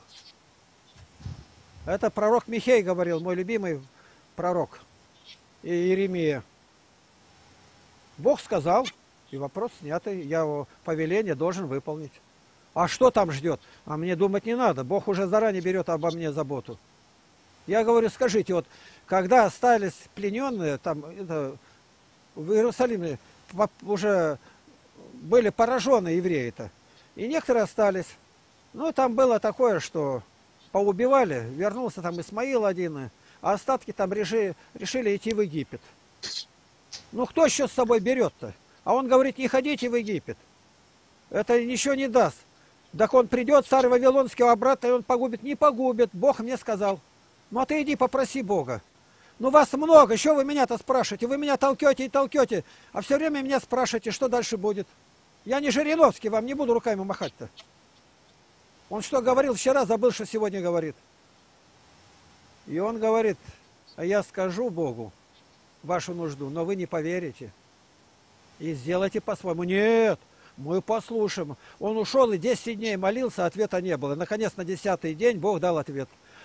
Это пророк Михей говорил, мой любимый пророк, и Иеремия. Бог сказал, и вопрос снятый, я его повеление должен выполнить. А что там ждет? А мне думать не надо, Бог уже заранее берет обо мне заботу. Я говорю, скажите, вот когда остались плененные, там, в Иерусалиме уже были поражены евреи-то, и некоторые остались. Ну, там было такое, что поубивали, вернулся там Исмаил один, а остатки там решили идти в Египет. Ну, кто еще с собой берет-то? А он говорит, не ходите в Египет. Это ничего не даст. Так он придет, царь Вавилонский, обратно, и он погубит. Не погубит, Бог мне сказал. Ну, а ты иди попроси Бога. Ну, вас много, что вы меня-то спрашиваете? Вы меня толкете и толкете, а все время меня спрашиваете, что дальше будет. Я не Жириновский, вам не буду руками махать-то. Он что говорил вчера, забыл, что сегодня говорит. И он говорит, а я скажу Богу вашу нужду, но вы не поверите. И сделайте по-своему. Нет, мы послушаем. Он ушел и 10 дней молился, ответа не было. Наконец, на 10-й день Бог дал ответ.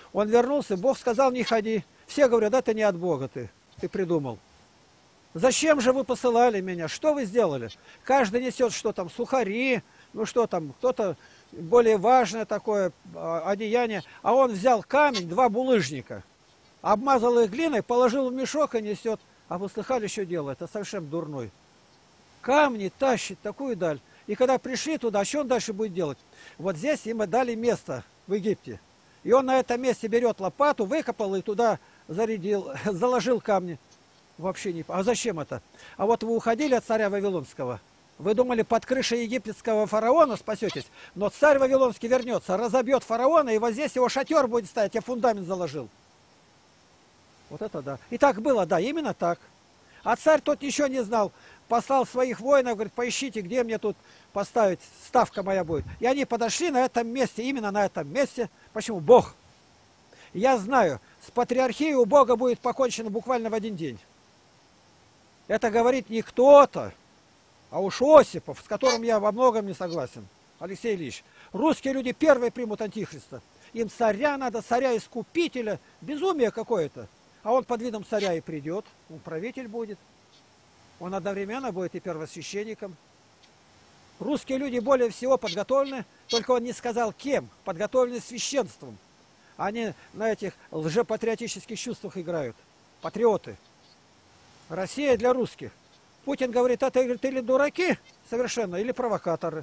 Он вернулся, Бог сказал, не ходи. Все говорят, это не от Бога ты придумал. Зачем же вы посылали меня? Что вы сделали? Каждый несет, что там, сухари, ну что там, кто-то более важное такое одеяние. А он взял камень, 2 булыжника, обмазал их глиной, положил в мешок и несет. А вы слыхали, что делает? Это совсем дурной. Камни тащит такую даль. И когда пришли туда, что он дальше будет делать? Вот здесь им дали место в Египте. И он на этом месте берет лопату, выкопал и туда зарядил, заложил камни. Вообще не... А зачем это? А вот вы уходили от царя Вавилонского. Вы думали, под крышей египетского фараона спасетесь. Но царь Вавилонский вернется, разобьет фараона, и вот здесь его шатер будет стоять, я фундамент заложил. Вот это да. И так было, да, именно так. А царь тот ничего не знал. Послал своих воинов, говорит, поищите, где мне тут поставить, ставка моя будет. И они подошли на этом месте, именно на этом месте. Почему? Бог. Я знаю, с патриархией у Бога будет покончено буквально в 1 день. Это говорит не кто-то, а уж Осипов, с которым я во многом не согласен, Алексей Ильич. Русские люди первые примут антихриста. Им царя надо, царя-искупителя. Безумие какое-то. А он под видом царя и придет, он правитель будет. Он одновременно будет и первосвященником. Русские люди более всего подготовлены, только он не сказал кем, подготовлены священством. Они на этих лжепатриотических чувствах играют. Патриоты. Россия для русских. Путин говорит, это или дураки совершенно, или провокаторы.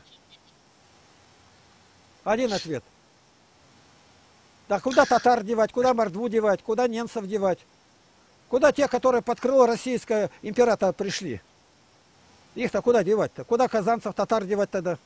Один ответ. Да куда татар девать, куда мордву девать, куда немцев девать? Куда те, которые под крыло российского императора пришли? Их-то куда девать-то? Куда казанцев, татар девать тогда?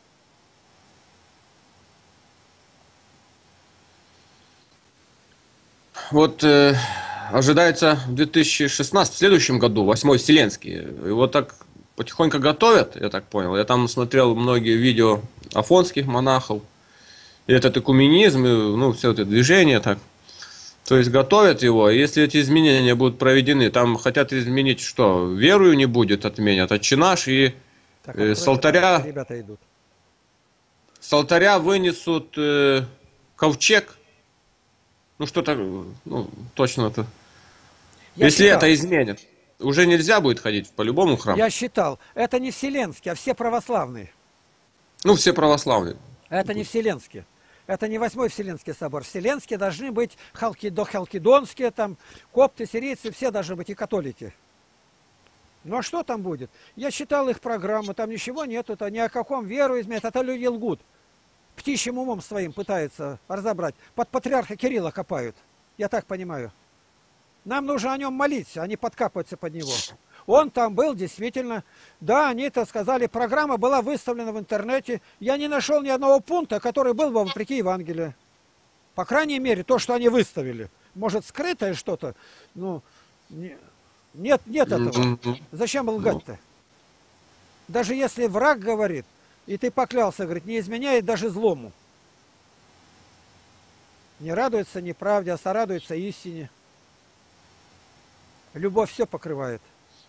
Вот ожидается в 2016, в следующем году, 8-й Вселенский. Его так потихоньку готовят, я так понял. Я там смотрел многие видео афонских монахов. И этот экуменизм, и, ну, все это движение так. То есть готовят его, и если эти изменения будут проведены, там хотят изменить что? Верую не будет, отменят, отче наш, и Так, с алтаря... Ребята идут. С алтаря вынесут ковчег. Ну что-то, ну, точно это. Если считал, это изменят, уже нельзя будет ходить по-любому храм. Я считал, это не вселенские, а все православные. Ну, все православные. Это не вселенские. Это не 8-й Вселенский собор. Вселенские должны быть халкидонские, там, копты, сирийцы, все должны быть и католики. Ну а что там будет? Я читал их программу, там ничего нет, это ни о каком веру изменят, это люди лгут. Птичьим умом своим пытаются разобрать. Под патриарха Кирилла копают. Я так понимаю. Нам нужно о нем молиться, а не подкапываться под него. Он там был, действительно. Да, они это сказали. Программа была выставлена в интернете. Я не нашел ни одного пункта, который был бы вопреки Евангелию. По крайней мере, то, что они выставили. Может, скрытое что-то? Ну, нет этого. Зачем лгать-то? Даже если враг говорит, и ты поклялся, говорит, не изменяет даже злому. Не радуется неправде, а сорадуется истине. Любовь все покрывает.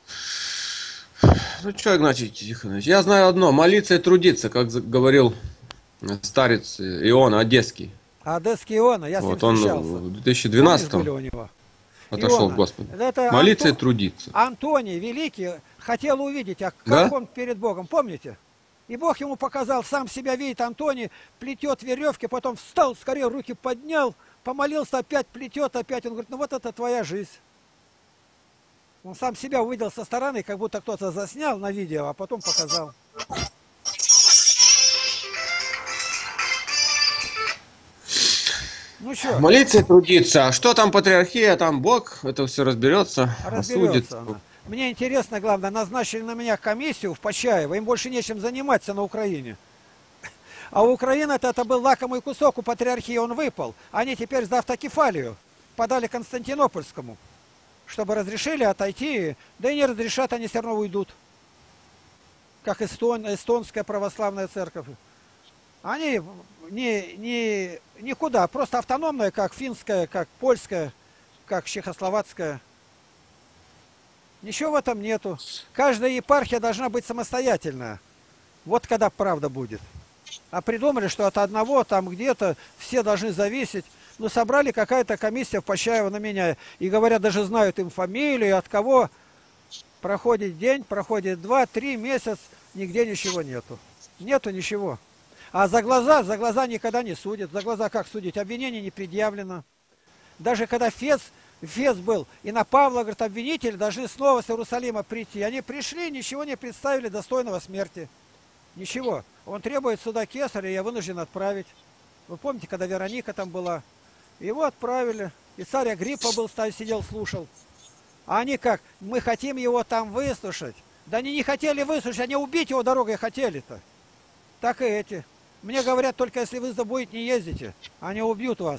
Ну что, Игнатий Тихонович, я знаю одно, молиться и трудиться, как говорил старец Иоанн Одесский. А Одесский Иоанна, я Вот с ним он встречался. в 2012-м у него? отошел Иоанна. к Господу. Это Молиться и трудиться. Антоний Великий хотел увидеть, а как Да? он перед Богом, помните? И Бог ему показал, сам себя видит, Антоний плетет веревки, потом встал, скорее руки поднял, помолился, опять плетет, опять. Он говорит, ну вот это твоя жизнь. Он сам себя увидел со стороны, как будто кто-то заснял на видео, а потом показал. Ну что? Молиться и трудиться. А что там патриархия, там Бог, это все разберется, осудит. Разберется она. Мне интересно, главное, назначили на меня комиссию в Почаево, им больше нечем заниматься на Украине. А у Украины это был лакомый кусок, у патриархии он выпал. Они теперь за автокефалию подали Константинопольскому, чтобы разрешили отойти, да и не разрешат, они все равно уйдут. Как эстонская православная церковь. Они никуда, просто автономная, как финская, как польская, как чехословацкая. Ничего в этом нету. Каждая епархия должна быть самостоятельная. Вот когда правда будет. А придумали, что от одного там где-то все должны зависеть. Ну, собрали какая-то комиссия в Почаево на меня. И говорят, даже знают им фамилию, от кого. Проходит день, проходит 2-3 месяца, нигде ничего нету. Нету ничего. А за глаза никогда не судят. За глаза как судить? Обвинение не предъявлено. Даже когда Фес был, и на Павла, говорит, обвинители должны снова с Иерусалима прийти. Они пришли, ничего не представили достойного смерти. Ничего. Он требует суда Кесаря, я вынужден отправить. Вы помните, когда Вероника там была? Его отправили. И царь Агриппа был, сидел, слушал. А они как? Мы хотим его там выслушать. Да они не хотели выслушать, они убить его дорогой хотели-то. Так и эти. Мне говорят, только если вы забудете, не ездите, они убьют вас.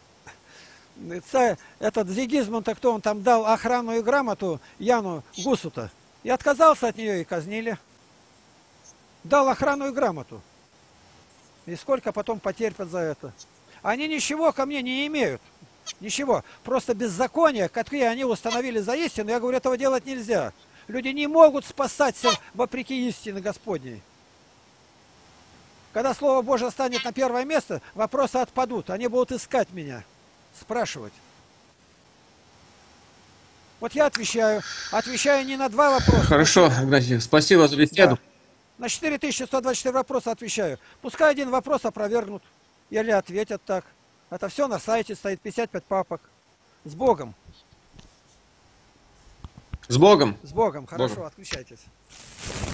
Этот Зигизмунд, кто он там дал охранную грамоту Яну Гусу-то. И отказался от нее, и казнили. Дал охранную грамоту. И сколько потом потерпят за это. Они ничего ко мне не имеют. Ничего. Просто беззаконие, какие они установили за истину, я говорю, этого делать нельзя. Люди не могут спасаться вопреки истине Господней. Когда Слово Божие станет на первое место, вопросы отпадут. Они будут искать меня, спрашивать. Вот я отвечаю. Отвечаю не на 2 вопроса. Хорошо, Игнатий, спасибо за беседу. Да. На 4124 вопроса отвечаю. Пускай один вопрос опровергнут. Или ответят так. Это все на сайте стоит, 55 папок. С Богом. С Богом. С Богом. Хорошо, Богом. отключайтесь.